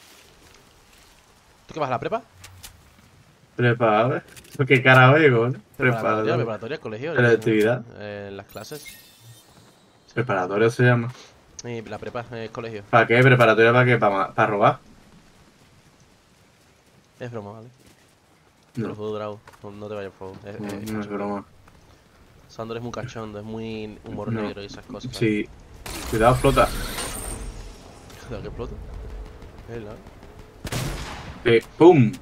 ¿Tú que vas a la prepa? Preparado. ¿Qué cara veo, ¿no? Preparatoria, colegio. Selectividad. Las clases. Preparatorio se llama. Y la prepa es colegio. ¿Para qué? ¿Preparatoria para qué? ¿Para robar? Es broma, ¿vale? Te lo No, juro, Drau. No te vayas, por favor. no es broma. Sandro es muy cachondo, es muy humor No. negro y esas cosas. ¿vale? Sí. Cuidado, flota. Cuidado que explota. Es la... ¡Pum!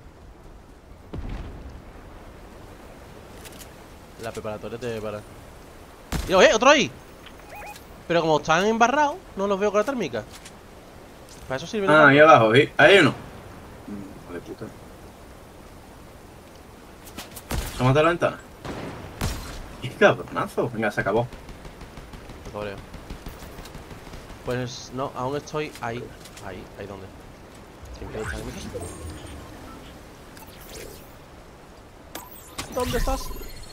La preparatoria te para. ¡Mira, otro ahí! Pero como están embarrados, no los veo con la térmica. Para eso sirve Ah, ahí abajo, ¿sí? Ahí hay uno. Joder, puta. ¿Se mata la ventana? ¡Qué cabronazo! Venga, se acabó. Te cabreo. Pues no, aún estoy ahí. Ahí donde. Siempre está en mi casa. ¿Dónde estás?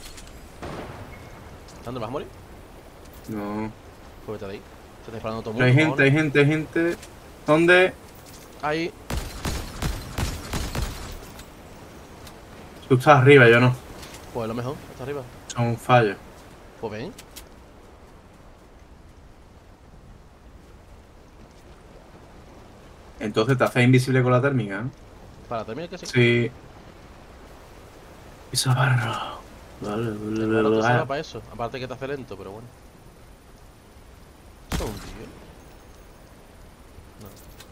¿Dónde vas a morir? No. Pues vete de ahí. Te está disparando todo el Pero mundo. hay gente. ¿Dónde? Ahí. Tú estás arriba, yo no. Pues lo mejor, hasta arriba. Son un fallo. Pues ven. Entonces te haces invisible con la térmica, ¿eh? Para terminar que sí. Sí. Esa barra. Vale, El reloj te salva para eso. Aparte que te hace lento, pero bueno. Eso es un tío. No.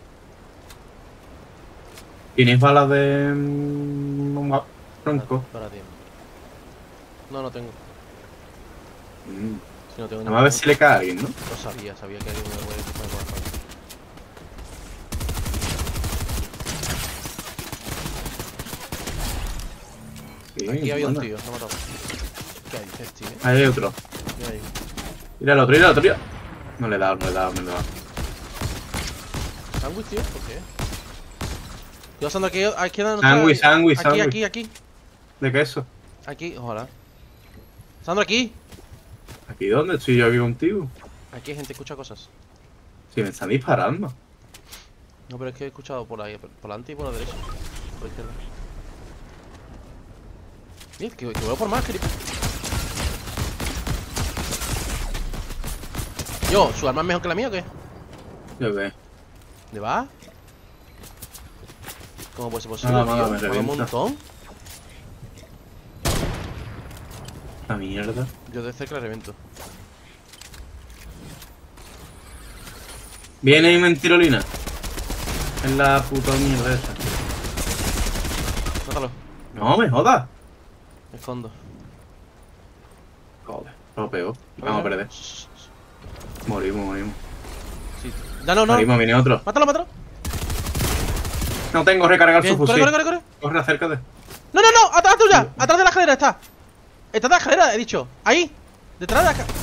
¿Tienes balas de. Tronco? Para ti. No tengo. Si no tengo Vamos a ver si le cae a alguien, ¿no? Lo sabía que alguien me puede jugar. Sí, Aquí había un buena. tío, no me ha matado. ¿Qué dices, tío? Ahí hay otro. ¿Qué hay? Mira el otro, tío. No le he dado. ¿Sándwich, tío? ¿Por qué? Estoy pasando aquí a izquierda. Sándwich. Aquí. ¿De queso? Aquí, ojalá. Sandro, aquí. ¿Aquí dónde? Estoy yo aquí contigo. Aquí hay gente que escucha cosas. Si me están disparando. No, pero es que he escuchado por ahí, por delante y por la derecha. Por la izquierda. Mira, que veo por más, querido. Yo, ¿su arma es mejor que la mía o qué? Yo qué. ¿Dónde va? ¿Cómo puede ser posible, Nada, tío? nada, me Mola un revienta. montón. La mierda. Yo de cerca le revento. Viene y mentirolina. Es la puta mierda esa. Mátalo. No, me jodas. Me escondo. Joder, lo peor. Vamos a perder. Morimos. Sí. No, no, no. Morimos, viene otro. Mátalo, mátalo. No tengo recargar Bien. su Corre, fusil. corre, corre, corre. Corre, acércate. No, no, no. Atrás tuya. Atrás de la escalera está. Está de la escalera, he dicho. Ahí. Detrás de la escalera.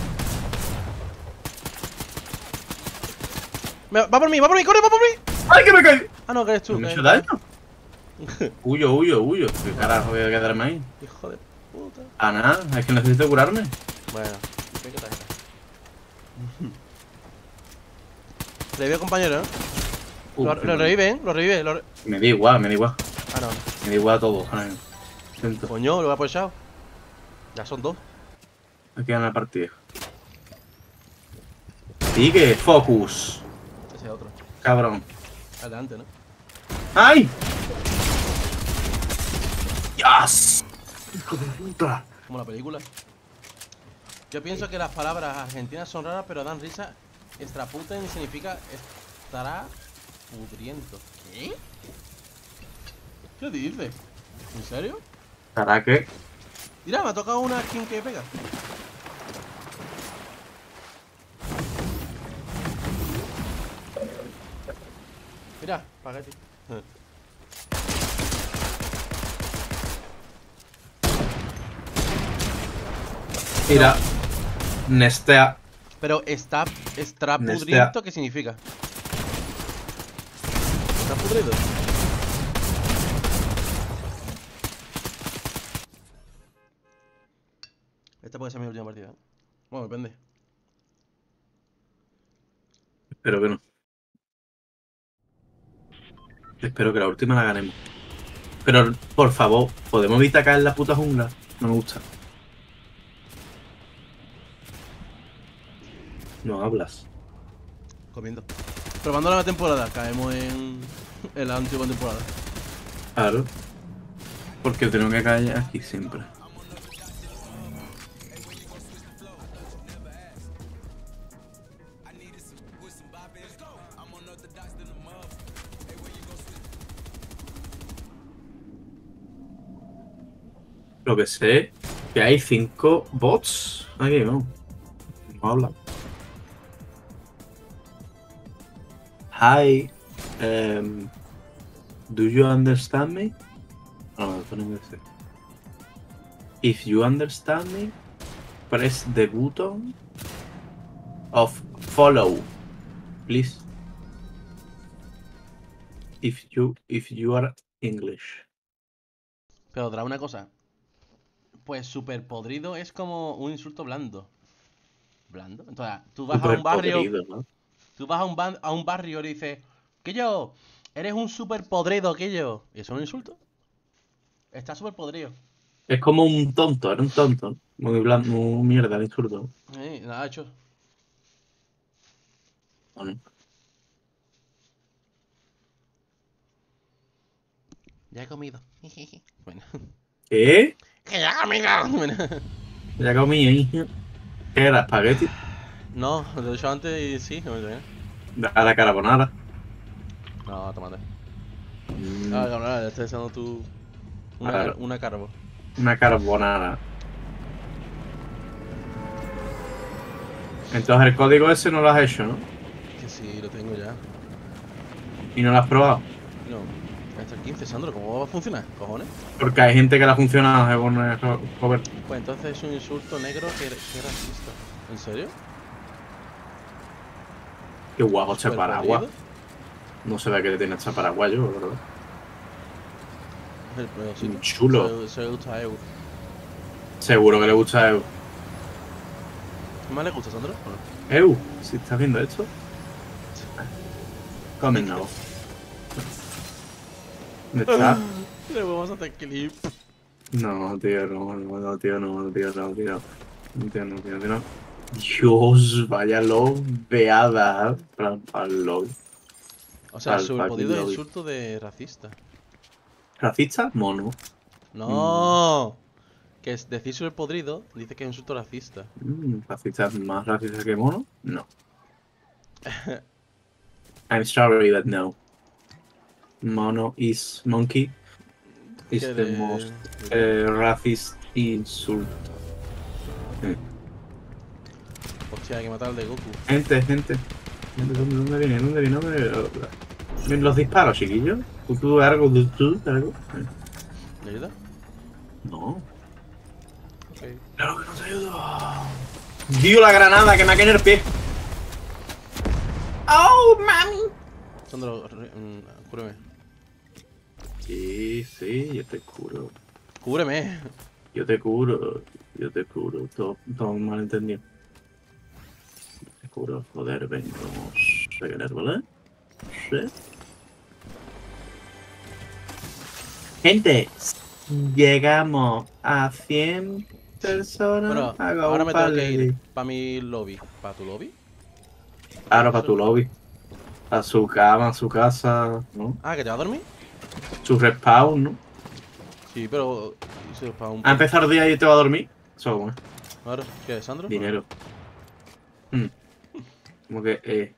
Va por mí, corre, va por mí. ¡Ay, que me caí! Ah, no, que eres tú. ¿Me he que hecho eres daño? Huyo. ¿Qué carajo voy a quedarme ahí? tú. Hijo de puta. Ah, nada, es que necesito curarme. Bueno, ¿qué tarjeta? Revive, compañero, ¿eh? Lo revive, ¿eh? Lo revive. Me da igual. Ah, no. Me da igual todo. Ay, siento. Coño, lo voy a aprovechar. Ya son dos. Aquí gana la partida. Sigue, focus. Ese es otro. Cabrón. Adelante, ¿no? ¡Ay! ¡Yes! ¡Hijo de puta! Como la película. Yo pienso que las palabras argentinas son raras, pero dan risa. Extraputen significa estará pudriento. ¿Qué? ¿Qué dices? ¿En serio? ¿Para qué? Mira, me ha tocado una skin que pega. Mira, paguete. Mira. Nestea. Pero está pudriento, ¿qué significa? ¿Está pudrido? Esta puede ser mi última partida. Bueno, depende. Espero que no. Espero que la última la ganemos. Pero, por favor, ¿podemos evitar caer en la puta jungla? No me gusta. No hablas. Comiendo. Probando la nueva temporada. Caemos en la antigua temporada. Claro. Porque tengo que caer aquí siempre. Lo que sé que hay 5 bots. Aquí no. No habla. Hi. Do you understand me? No, esto no me sé. If you understand me, press the button of follow, please. If you are English. Pero otra una cosa. Pues super podrido es como un insulto blando. ¿Blando? Entonces, tú vas a un barrio. Podrido, ¿no? Tú vas a un barrio y le dices, ¿qué yo? Eres un super podrido, ¿qué yo? ¿Y eso es un insulto? Está súper podrido. Es como un tonto, era un tonto. Muy blando, muy mierda el insulto. Nada hecho. Bueno. Ya he comido. Bueno. ¿Qué? ¡Que ya he comido! Bueno. Ya comí ahí. ¿Qué era? ¿Espagueti? No, lo he dicho antes y sí, no me bien. A la carbonara. No, tomate. Ah, carbonara, le estoy echando tú Claro. una carbo. Una carbonara. Entonces el código ese no lo has hecho, ¿no? Que sí, lo tengo ya. Y no lo has probado. No, hasta el 15, Sandro, ¿cómo va a funcionar? ¿Cojones? Porque hay gente que la ha funcionado según Robert. Pues entonces es un insulto negro que racista. ¿En serio? Qué guapo este ¿Súper paraguas. podrido? No se ve que tiene este paraguayo, ¿verdad? Pero sí, Un chulo. se le gusta a Evo. Seguro que le gusta a Eu. ¿Qué más le gusta, Sandro? ¿O no? Eu, si estás viendo esto. Come now. ¿Dónde está? Le vamos a hacer clip. No, tío, no, tío, no. Dios, vaya lobeada. Al lobby. O sea, Al su fucking podido es lobby. insulto de racista. ¿Racista? Mono. ¡No! Que es decir sobre podrido, dice que es insulto racista. ¿Racista más racista que mono? No. I'm sorry, but no. Mono is monkey is Que the le... most racist insult. Hostia, hay que matar al de Goku. Gente. ¿Dónde viene? ¿Dónde viene? Los disparos, chiquillos. ¿Tú algo? ¿Algo? ¿Me ayuda? No. Ok. Claro que no te ayudo. ¡Dio la granada que me ha caído en el pie! ¡Oh, mami! Sandro, cúreme. Sí, yo te curo. ¡Cúreme! Yo te curo. Todo malentendido. Te curo. Joder, venga, vamos a ganar, ¿vale? Sí. Gente, llegamos a 100 personas. Bueno, Haga ahora un me tengo que parley. ir para mi lobby. ¿Para tu lobby? Claro, para tu lobby. A su cama, a su casa, ¿no? Ah, ¿que te vas a dormir? Su respawn, ¿no? Sí, pero... Eso es para un... A empezar el día y te va a dormir. Eso, bueno. Ahora, ¿qué, Sandro? Dinero. Como que,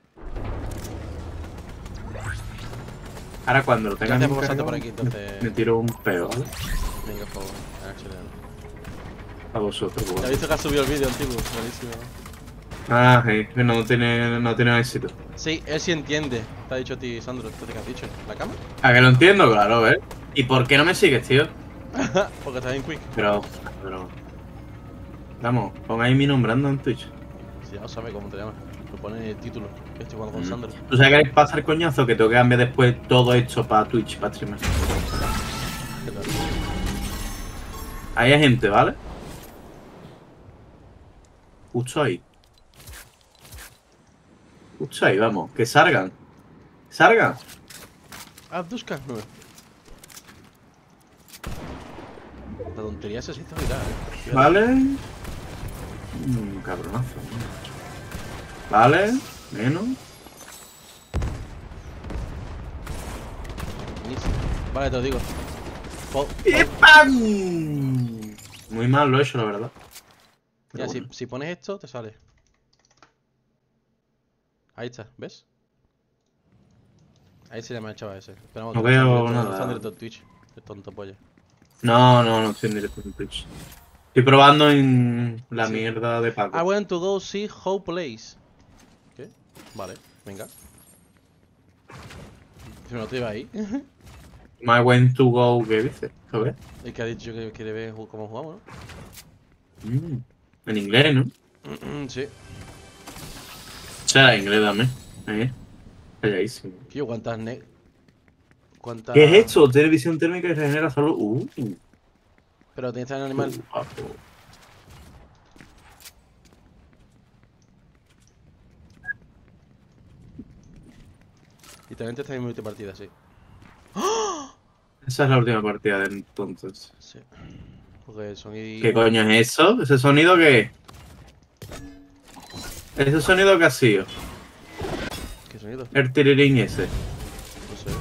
Ahora cuando lo tenga Gracias en por pasarte carga, por aquí, entonces... me tiro un peo, ¿vale? Venga, por favor. Ah, chileno. A vosotros, Ya he ¿vale? visto que has subido el vídeo, antiguo. Buenísimo. Ah, que no tiene éxito. Sí, él sí entiende. Te ha dicho a ti, Sandro, esto que has dicho. ¿La cama? ¿A que lo entiendo? Claro, ¿eh? ¿Y por qué no me sigues, tío? Porque estás en Quick. Pero... Vamos, pon ahí mi nombrando en Twitch. Si ya lo sabe cómo te llamas. Lo pone en el título. Que estoy jugando con Sandro. ¿Tú sabes que pasa el coñazo? Que tengo que cambiar después todo esto para Twitch, para streamer. ¿Qué tal? Ahí hay gente, ¿vale? Justo ahí. Justo ahí, vamos. Que salgan. ¡Salgan! Abdushka, no. La tontería se hizo viral, Fíjate. ¿Vale? Cabronazo. ¿Vale? Menos. Buenísimo. Vale, te lo digo. ¡Y ¡pam! Muy mal lo he hecho, la verdad. Mira, Pero bueno. si pones esto, te sale. Ahí está, ¿ves? Ahí se llama el chaval ese. Pero vamos, No que está en veo directo, nada. está en directo en Twitch. El tonto polla. No estoy en directo en Twitch. Estoy probando en la Sí. mierda de Paco. I want to go see how plays. ¿Qué? Vale, venga. Si no te iba ahí. My went to go, ¿qué dices? ¿Sabes? El que ha dicho que quiere ver cómo jugamos, En inglés, ¿no? ¿no? Sí. O sea, en inglés también. Calladísimo. Tío, ¿cuántas ¿Cuántas? ¿Qué es esto? Televisión térmica y regenera salud. Pero tienes que estar en animal. Guapo. Y también te está en multipartida, sí. Esa es la última partida de entonces. Sí. Porque el sonido... ¿Qué coño es eso? ¿Ese sonido qué? ¿Ese sonido qué ha sido? ¿Qué sonido? El tirirín ese. No sé.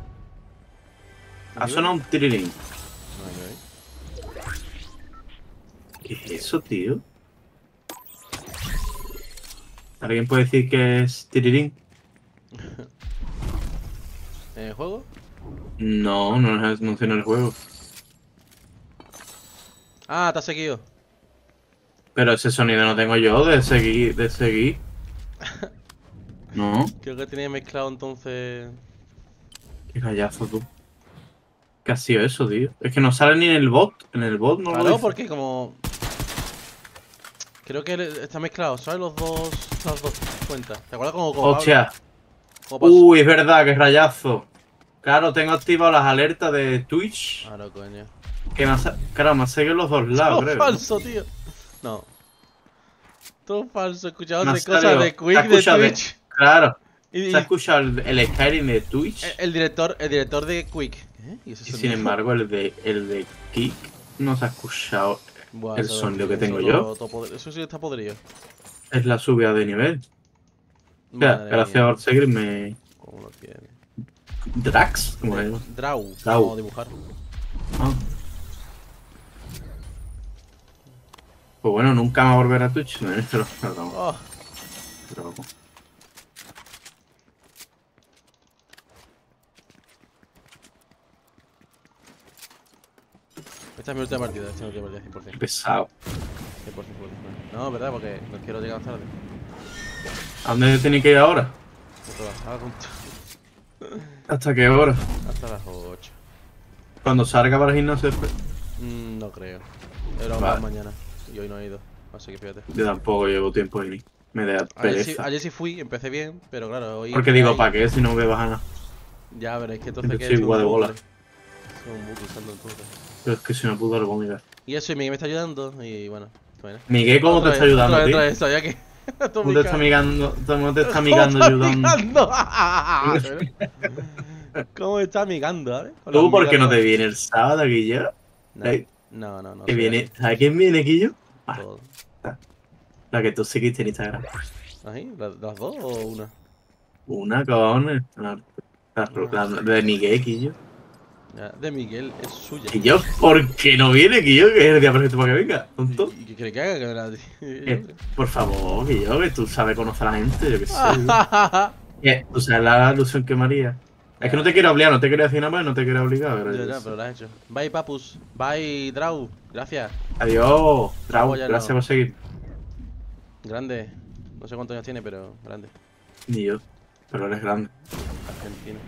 Ha sonado un tirirín. No, no, ¿Qué es eso, tío? ¿Alguien puede decir que es tirirín? ¿En el juego? No funciona el juego. Ah, te has seguido. Pero ese sonido no tengo yo de seguir. No, Creo que tenía mezclado entonces... qué callazo tú. ¿Qué ha sido eso, tío? Es que no sale ni en el bot. En el bot no lo Claro, dice. porque como... Creo que está mezclado, ¿sabes? Las dos cuentas. ¿Te acuerdas como Hostia. Pablo? Uy, es verdad, qué rayazo. Claro, tengo activadas las alertas de Twitch. Ah, no, coño. Que claro, me siguen los dos lados, Todo creo. falso, tío. No. Todo falso. Escuchaba Me ha de cosas salido- de Quick de escucha Twitch. Claro. Y ¿Se ha escuchado el Skyrim de Twitch? el director de Quick. ¿Eh? ¿Y ese Y sonido? sin embargo, el de Kick no se ha escuchado Buah, el eso- sonido que eso tengo todo- yo. todo eso sí está podrido. Es la subida de nivel. O sea, Madre gracias mía. por seguirme. ¿Cómo lo tiene? Drax, como es. Draw. Vamos Draw. a dibujar. Ah. Pues bueno, nunca me volveré a Twitch. Pero, Oh, pero, esta es mi última partida. Esta es mi última partida, 100%. pesado. 100%. No, verdad, porque no quiero llegar tarde. ¿A dónde tenéis que ir ahora? ¿Hasta qué hora? Hasta las 8. Cuando salga para el gimnasio después. No creo. Era Vale. mañana. Y hoy no he ido. Así que fíjate. Yo tampoco llevo tiempo en ir. Me da pereza. Ayer sí fui, empecé bien, pero claro, hoy. Porque digo, ¿para qué si no me bajan nada? Ya, pero es que entonces Siempre que estoy es igual de un bola. bucle. Es un bucle usando entonces. Pero es que soy una puta albóndiga. Y eso, y Miguel me está ayudando. Y bueno, bueno. Miguel, ¿cómo te está ayudando, tío? Otra vez, sabía que. ¿Cómo te está amigando? ¿Cómo te está amigando ayudando? ¿Cómo está amigando, ¿sabes? ¿Tú por qué no te viene el sábado aquí yo? No. Que viene, ¿sabes quién viene aquí yo? Todo. La que tú seguiste en Instagram. ¿Ahí? ¿Las dos o una? Una con la de Miguel, Quillo. Ya, de Miguel es suya. ¿Y yo? ¿Por qué no viene, Quillo? Que es el día perfecto para que venga, tonto. ¿Y qué quiere que haga? Que me la... Por favor, Quillo, que tú sabes conocer a la gente, yo qué sé. Tú sabes la ilusión que me haría. Es que no te quiero obligar, no te quiero decir nada más, no te quiero obligar, pero Ya, pero lo has hecho. Bye, Papus. Bye, Draw. Gracias. Adiós, Raúl, Apóyanos. gracias por seguir. Grande. No sé cuántos años tiene, pero grande. Ni yo, pero eres grande. Argentino.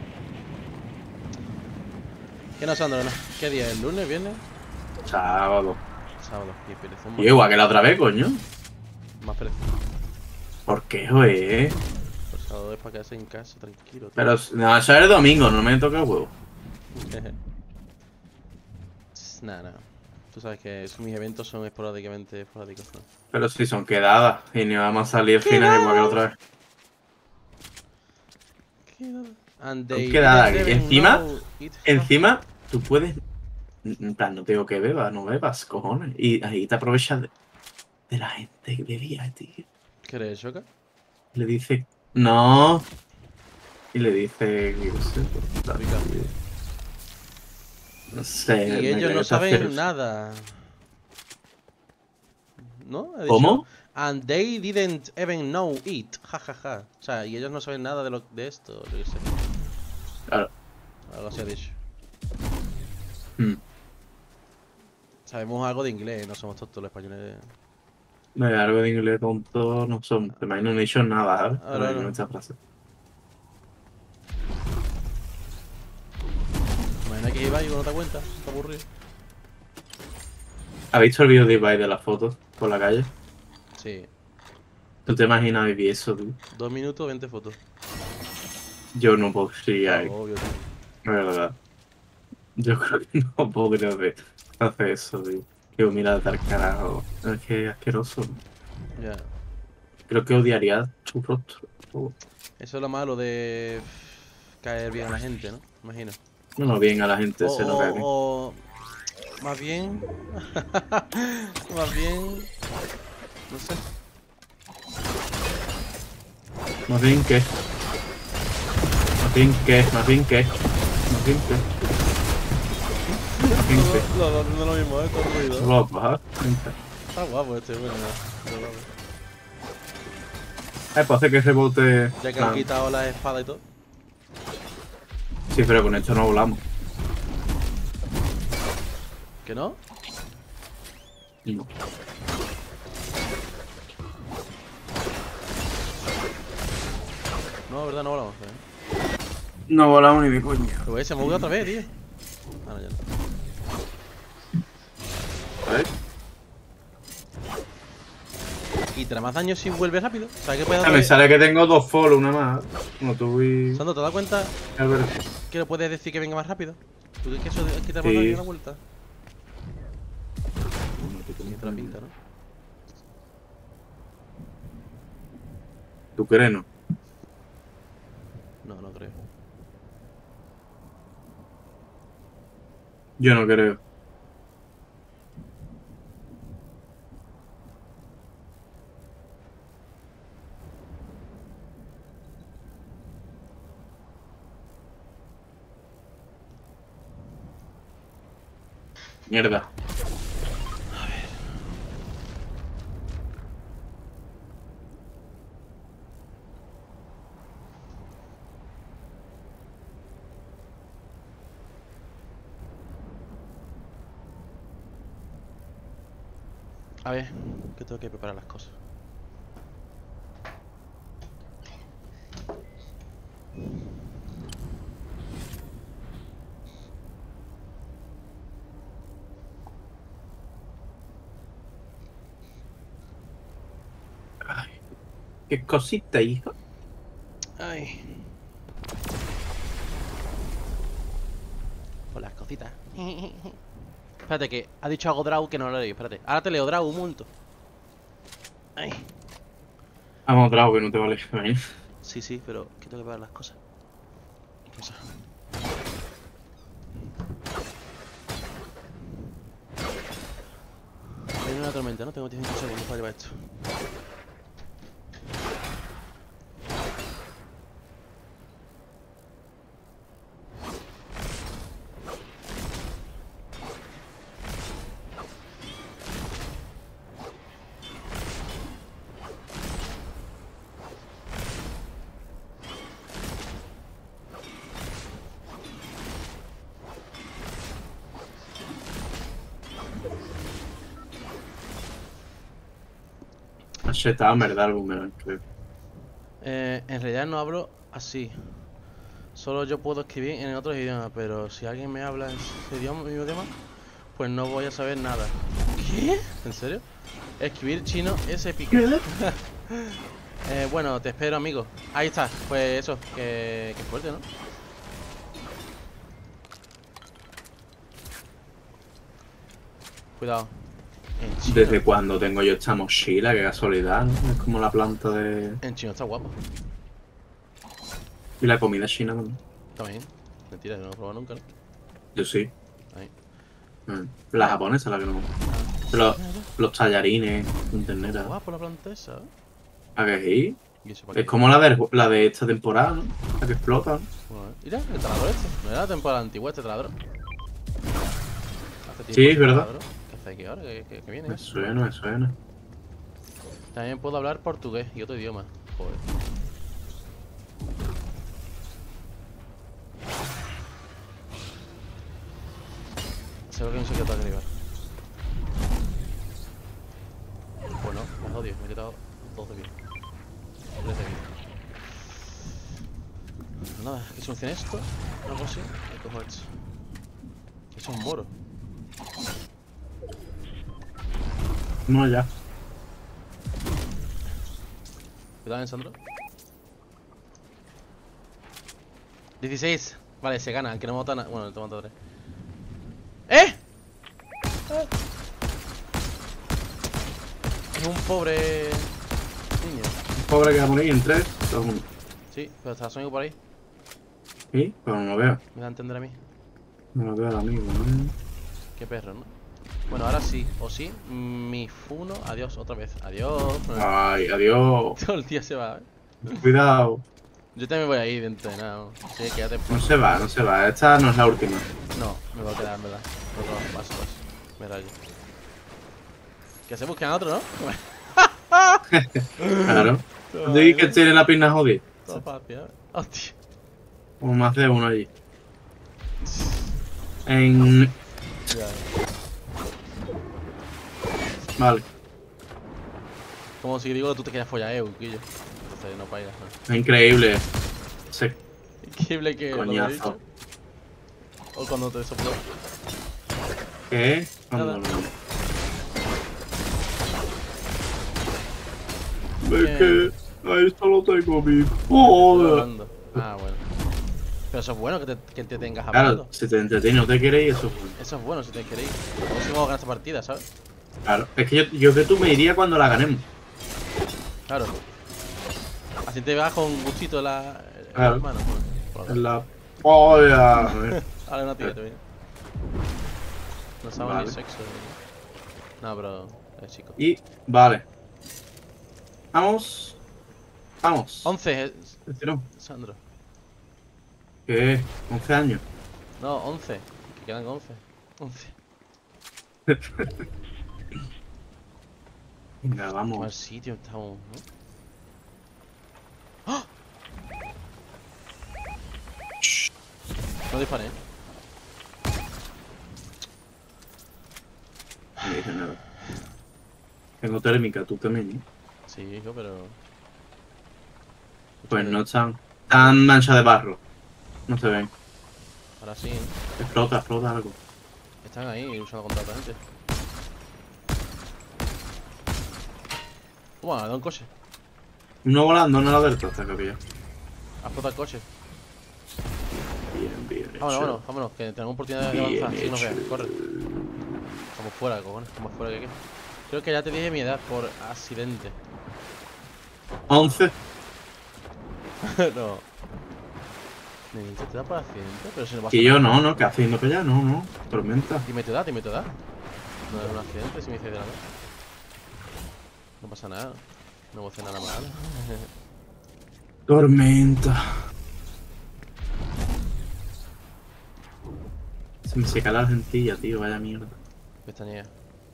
¿Qué no, Sandro? No. ¿Qué día? ¿El lunes, viernes? Sábado. Sábado. Y perezón. Y igual que la otra vez, coño. Más perezón. ¿Por qué, güey? El sábado es para quedarse en casa, tranquilo. Tío. Pero, no, eso es el domingo, no me toca el huevo. Nada. Tú sabes que mis eventos son esporádicos, ¿no? Pero si son quedadas y ni vamos a salir al final igual que la otra vez. Son quedadas. Encima, tú puedes... En plan, no te digo que bebas, no bebas, cojones. Y ahí te aprovechas de la gente que bebía, tío. ¿Qué eres, Choca? Le dice... No. Y le dice... No sé. Y ellos no saben nada. ¿No? ¿Cómo? And they didn't even know it. Ja, ja, ja. O sea, y ellos no saben nada de esto. Yo qué sé. Claro. Algo así ha dicho. Hmm. Sabemos algo de inglés, no somos tontos los españoles. No hay algo de inglés tonto, no son. Te imagino, no he dicho nada, ¿sabes? Ahora no. Esta frase. Imagina que Ibai no te cuenta, está aburrido. ¿Has visto el vídeo de Ibai de las fotos por la calle? Sí. ¿Tú te imaginas vivir eso, tú? 2 minutos, 20 fotos. Yo no podría, Obvio, tío. de verdad. Yo creo que no podría hacer eso, tío. Que mira tal carajo. Es que es asqueroso. Ya. Creo que odiaría su rostro. Todo. Eso es lo malo de caer bien a la gente, ¿no? Imagino. No, bien a la gente se lo cae bien. O más bien. Más bien. No sé. Más bien que. Más bien que. Más bien que. Más bien que. Más bien que. No es lo mismo, todo ruido. Solo bajar. Está guapo este, bueno. Está guapo. Pues hace que rebote. Ya que han quitado la espada y todo. Sí, pero con esto no volamos. ¿Que no? No. No, verdad, no volamos. No volamos ni de coña. Pero se me buguea otra vez, tío. Ah, no, ya no. ¿Sabes? Y te da más daño si vuelve rápido. ¿Sabes qué puedes Me hacer? sale que tengo 2 follow, una más. No tuve. Sandro, ¿te das cuenta A ver. que le puedes decir que venga más rápido? ¿Tú crees que eso es quitar más Sí. daño en la vuelta? Tiene toda la pinta, ¿no? ¿Tú crees, no? No, no creo. Yo no creo. Mierda. A ver, que tengo que preparar las cosas. Ay, qué cosita, hijo. Ay. Por las cositas. Espérate, que ha dicho algo Drau que no lo he leído. Espérate. Ahora te leo Drau un momento. Ay. Vamos, Drago, que no te vale. Ven. Sí, sí, pero que tengo que preparar las cosas. Cosas. Viene una tormenta, ¿no? Tengo 15 segundos para llevar esto. Está en verdad el boomerang, creo. En realidad no hablo así. Solo yo puedo escribir en otros idiomas, pero si alguien me habla en ese idioma, mi idioma, pues no voy a saber nada. ¿Qué? ¿En serio? Escribir chino es épico. ¿Qué? Bueno, te espero, amigo. Ahí está. Pues eso, que fuerte, ¿no? Cuidado. En chino. ¿Desde cuándo tengo yo esta mochila? Qué casualidad, ¿no? Es como la planta de... En chino está guapo. Y la comida china también. También. Mentira, no lo he probado nunca, ¿no? Yo sí. Ahí. La japonesa, la que no. Los tallarines, con ternera. Está guapo la planta esa, ¿eh? ¿A que sí? ¿Y eso para Es qué? como la de esta temporada, ¿no? La que explota, ¿no? Bueno, mira, el taladro este. No era la temporada antigua este taladro. Hace tiempo Sí, es este verdad. taladro. ¿Qué hace aquí ahora? ¿Qué viene? Me suena, me suena. También puedo hablar portugués y otro idioma. Joder. Seguro que no sé qué tal arriba. Bueno, me odio, me he quitado 2 de vida. 3 de vida. Nada, ¿qué solucione esto? Algo así. Ahí cojo esto. Eso es un moro. No, ya. Cuidado, Sandro. 16. Vale, se gana, aunque no me mata nada. Bueno, te mata 3. ¡Eh! Es un pobre niño. Pobre que va a morir en 3, 2, 1. Sí, pero está Sonic por ahí. ¿Sí? Pero no lo veo. Me da a entender a mí. No lo veo al amigo, ¿no? Qué perro, ¿no? Bueno, ahora sí, o sí, mi Funo, adiós otra vez, adiós. Ay, adiós. Todo el día se va, ¿eh? Cuidado. Yo también voy a ir dentro de nada, ¿no? Sí, quédate. No se va, no se va. Esta no es la última. No, me voy a quedar, en verdad. Otro paso. Me rayo. Que se busquen a otro, ¿no? Claro. ¿Dónde que tiene la pierna jodida? Todo fácil, ¿eh? Hostia. Como más de uno allí. En... Ya. Vale. Como si digo que tú te querías follar, Quillo. Entonces no paigas, ¿no? Es increíble. Ese Increíble que lo he coñazo. dicho. O cuando te sopló. ¿Qué? Cuando Nada. Es que ahí solo tengo mi joder. Hablando. Ah, bueno. Pero eso es bueno que te tengas Claro, hablando. si te entretiene no te quieres ir, eso es bueno. Eso es bueno si te queréis. A ver si vamos a ganar esta partida, ¿sabes? Claro, es que yo que tú me iría cuando la ganemos. Claro. Así te vas con gustito Claro. las manos. Por En la polla. Ahora no tira, te viene. No sabemos Vale. ni sexo. No, pero es chico. Y vale. Vamos. Vamos. 11, Tirón. Sandro. ¿Qué? 11 años. No, 11. Que quedan 11. 11. Venga, Qué mal vamos. sitio estamos, ¿no? ¡Ah! No disparé. No me dice nada. Tengo térmica, tú también, ¿no? Sí, hijo, pero... Pues no Escúchame, están. Están manchas de barro. No se ven. ahora sí, ¿eh? Explota algo. Están ahí usando contra otra gente. Toma, da un coche. Uno volando, no la delta, hasta que pilla. Ha explotado el coche. Bien Vámonos, hecho. vámonos, que tenemos oportunidad de Bien avanzar. Sí, nos hecho. vean, corre. Estamos fuera, cojones, estamos fuera que qué. Creo que ya te dije mi edad por accidente. 11. No. ¿Necesitas te da por accidente? Pero si no pasa Que yo nada. no, ¿qué haces yendo para allá? No. Tormenta. Dime tu edad, dime tu edad. No es un accidente si me dices de la edad. No pasa nada. No voy a hacer nada mal. Tormenta. Se me seca la argentilla, tío, vaya mierda. Pestañea.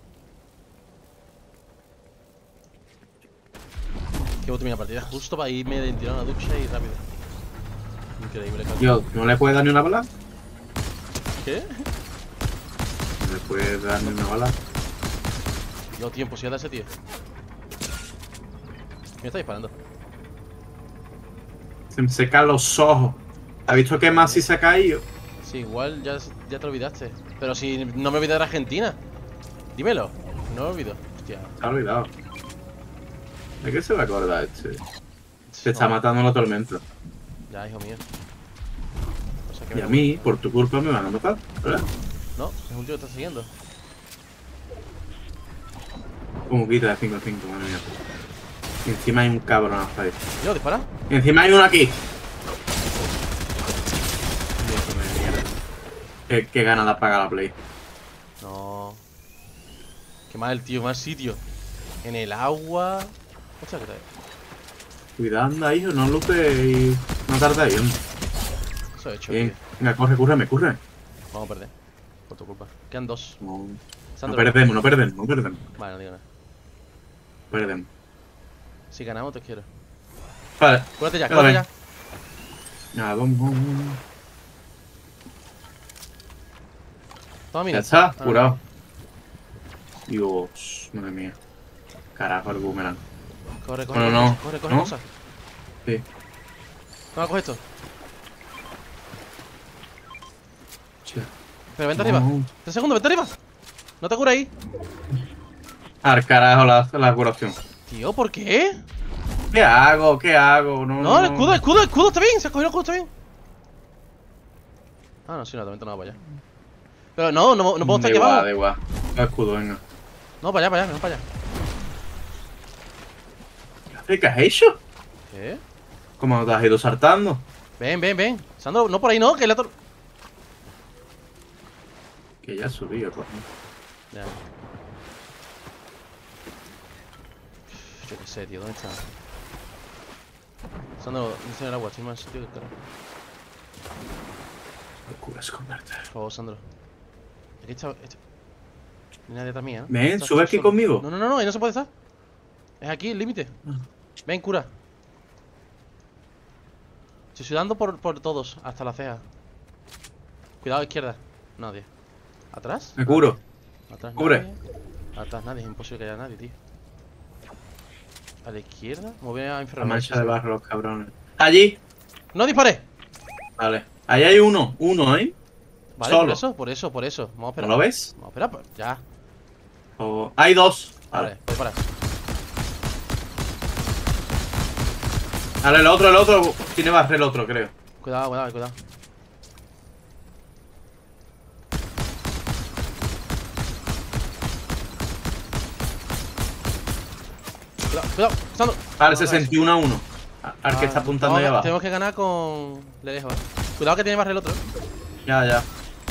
Que voy a terminar la partida justo para irme de tirón a la ducha y rápido. Increíble, cabrón. Yo, ¿no le puedes dar ni una bala? ¿Qué? No le puedes dar ni una bala. No tiempo, si da ese tío. Me está disparando. Se me secan los ojos. ¿Has visto que Masi se ha caído? Sí, igual ya te olvidaste. Pero si no me olvidé de Argentina. Dímelo. No me olvido. Hostia. Se ha olvidado. ¿De qué se va a acordar este? Se está matando la tormenta. Ya, hijo mío. O sea que Y me a voy. mí, por tu culpa, me van a matar, ¿verdad? No, es un tío que está siguiendo. Como quita de 5 a 5, madre mía. Y encima hay un cabrón hasta ahí. Yo, dispara. Y encima hay uno aquí. Qué gana de apagar la play. No. Qué mal, tío, mal sitio. En el agua. Hostia, ¿qué tal? Cuidado, anda, hijo, no luces y no tardes ahí. Eso he hecho, Bien. tío. Venga, corre. Vamos a perder. Por tu culpa. Quedan dos. No Sandro. perdemos. Vale, no digo nada. Perdemos. Si ganamos, te quiero. Vale. Cúrate ya, Ya cúrate ven. ya. Nada, vamos. Toma, Ya mira. está, curado. Dios, madre mía. Carajo, el boomerang. Corre, Bueno, no. corre, ¿No? cosa. Sí. Toma, coge esto. Hostia. Pero vente arriba. 3 segundos, vente arriba. No te cura ahí. Al carajo la curación. Tío, ¿por qué? ¿Qué hago? No, el escudo está bien. Se ha cogido el escudo, está bien. Ah, no, sí, no, también no va para allá. Pero no puedo estar aquí abajo. Da igual. El escudo, venga. No, para allá, no para allá. ¿Qué has hecho? ¿Qué? ¿Cómo te has ido saltando? Ven. Sandro, no por ahí no, que la torre. Que ya subí, coño. Ya. Yo qué sé, tío, ¿dónde está? Sandro, enseña el agua, estoy más sitio que el carajo. Procura esconderte. Por favor, Sandro. Aquí está. Hay nadie detrás mía, ¿no? Ven, Estás sube tú aquí solo. conmigo. No, ahí no se puede estar. Es aquí el límite. Ven, cura. Estoy sudando por todos, hasta la ceja. Cuidado, izquierda. Nadie. ¿Atrás? Me curo. Atrás Cubre. nadie. Atrás nadie, es imposible que haya nadie, tío. A la izquierda. Me voy a La enfermar. mancha de barro, los cabrones. Allí. ¡No disparé! Vale. Ahí hay uno, ¿eh? Vale, Solo. por eso. Vamos a ¿No esperar. lo ves? Vamos a esperar, pues, ya. Hay dos. Vale, voy para. Vale, el otro. Tiene barre el otro, creo. Cuidado. Cuidado, Sandro. Vale, No, 61 a 1. Al que está apuntando ahí abajo. Tenemos que ganar con... Le dejo, Cuidado que tiene barra el otro. Ya.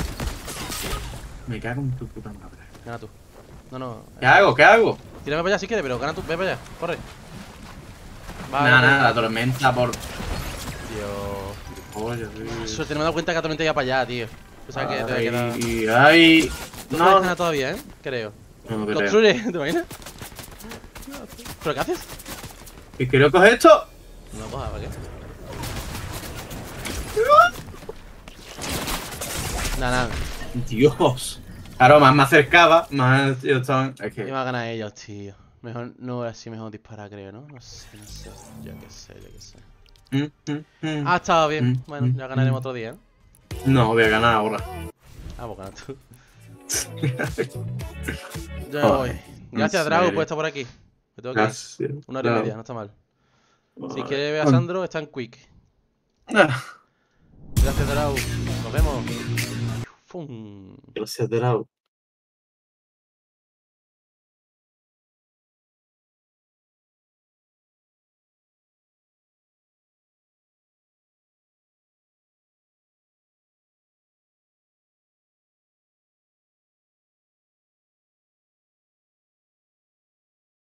Me cago en tu puta madre. Gana tú. No. ¿Qué hago? Tírame para allá si quieres, pero gana tú. Ve para allá. Corre. Nada, la tormenta por... Tío. Oye, Suerte, no me he dado cuenta que la tormenta iba para allá, tío. Pensaba que te había quedado... Ay. No No, sabes nada todavía, ¿eh? Creo. no creo. Construye, ¿te imaginas? ¿Pero qué haces? ¿Y quiero coger esto? No lo cojas, ¿para qué? Nada, nada. Dios. Claro, más me acercaba, más yo estaba... Es que... Iba a ganar ellos, tío. Mejor, no, así mejor disparar, creo, ¿no? No sé, no sé. Yo qué sé, yo qué sé. Ah, estaba bien. Bueno, ya ganaremos otro día, ¿eh? No, voy a ganar ahora. Ah, pues ganas tú. Yo me voy. Gracias, Drago, por estar por aquí. Me tengo que ir. Gracias. 1 hora y media, no está mal. Si Vale. quieres ver a Sandro, está en Quick. Ah, Gracias, Drago. Nos vemos. Fum. gracias, Drau.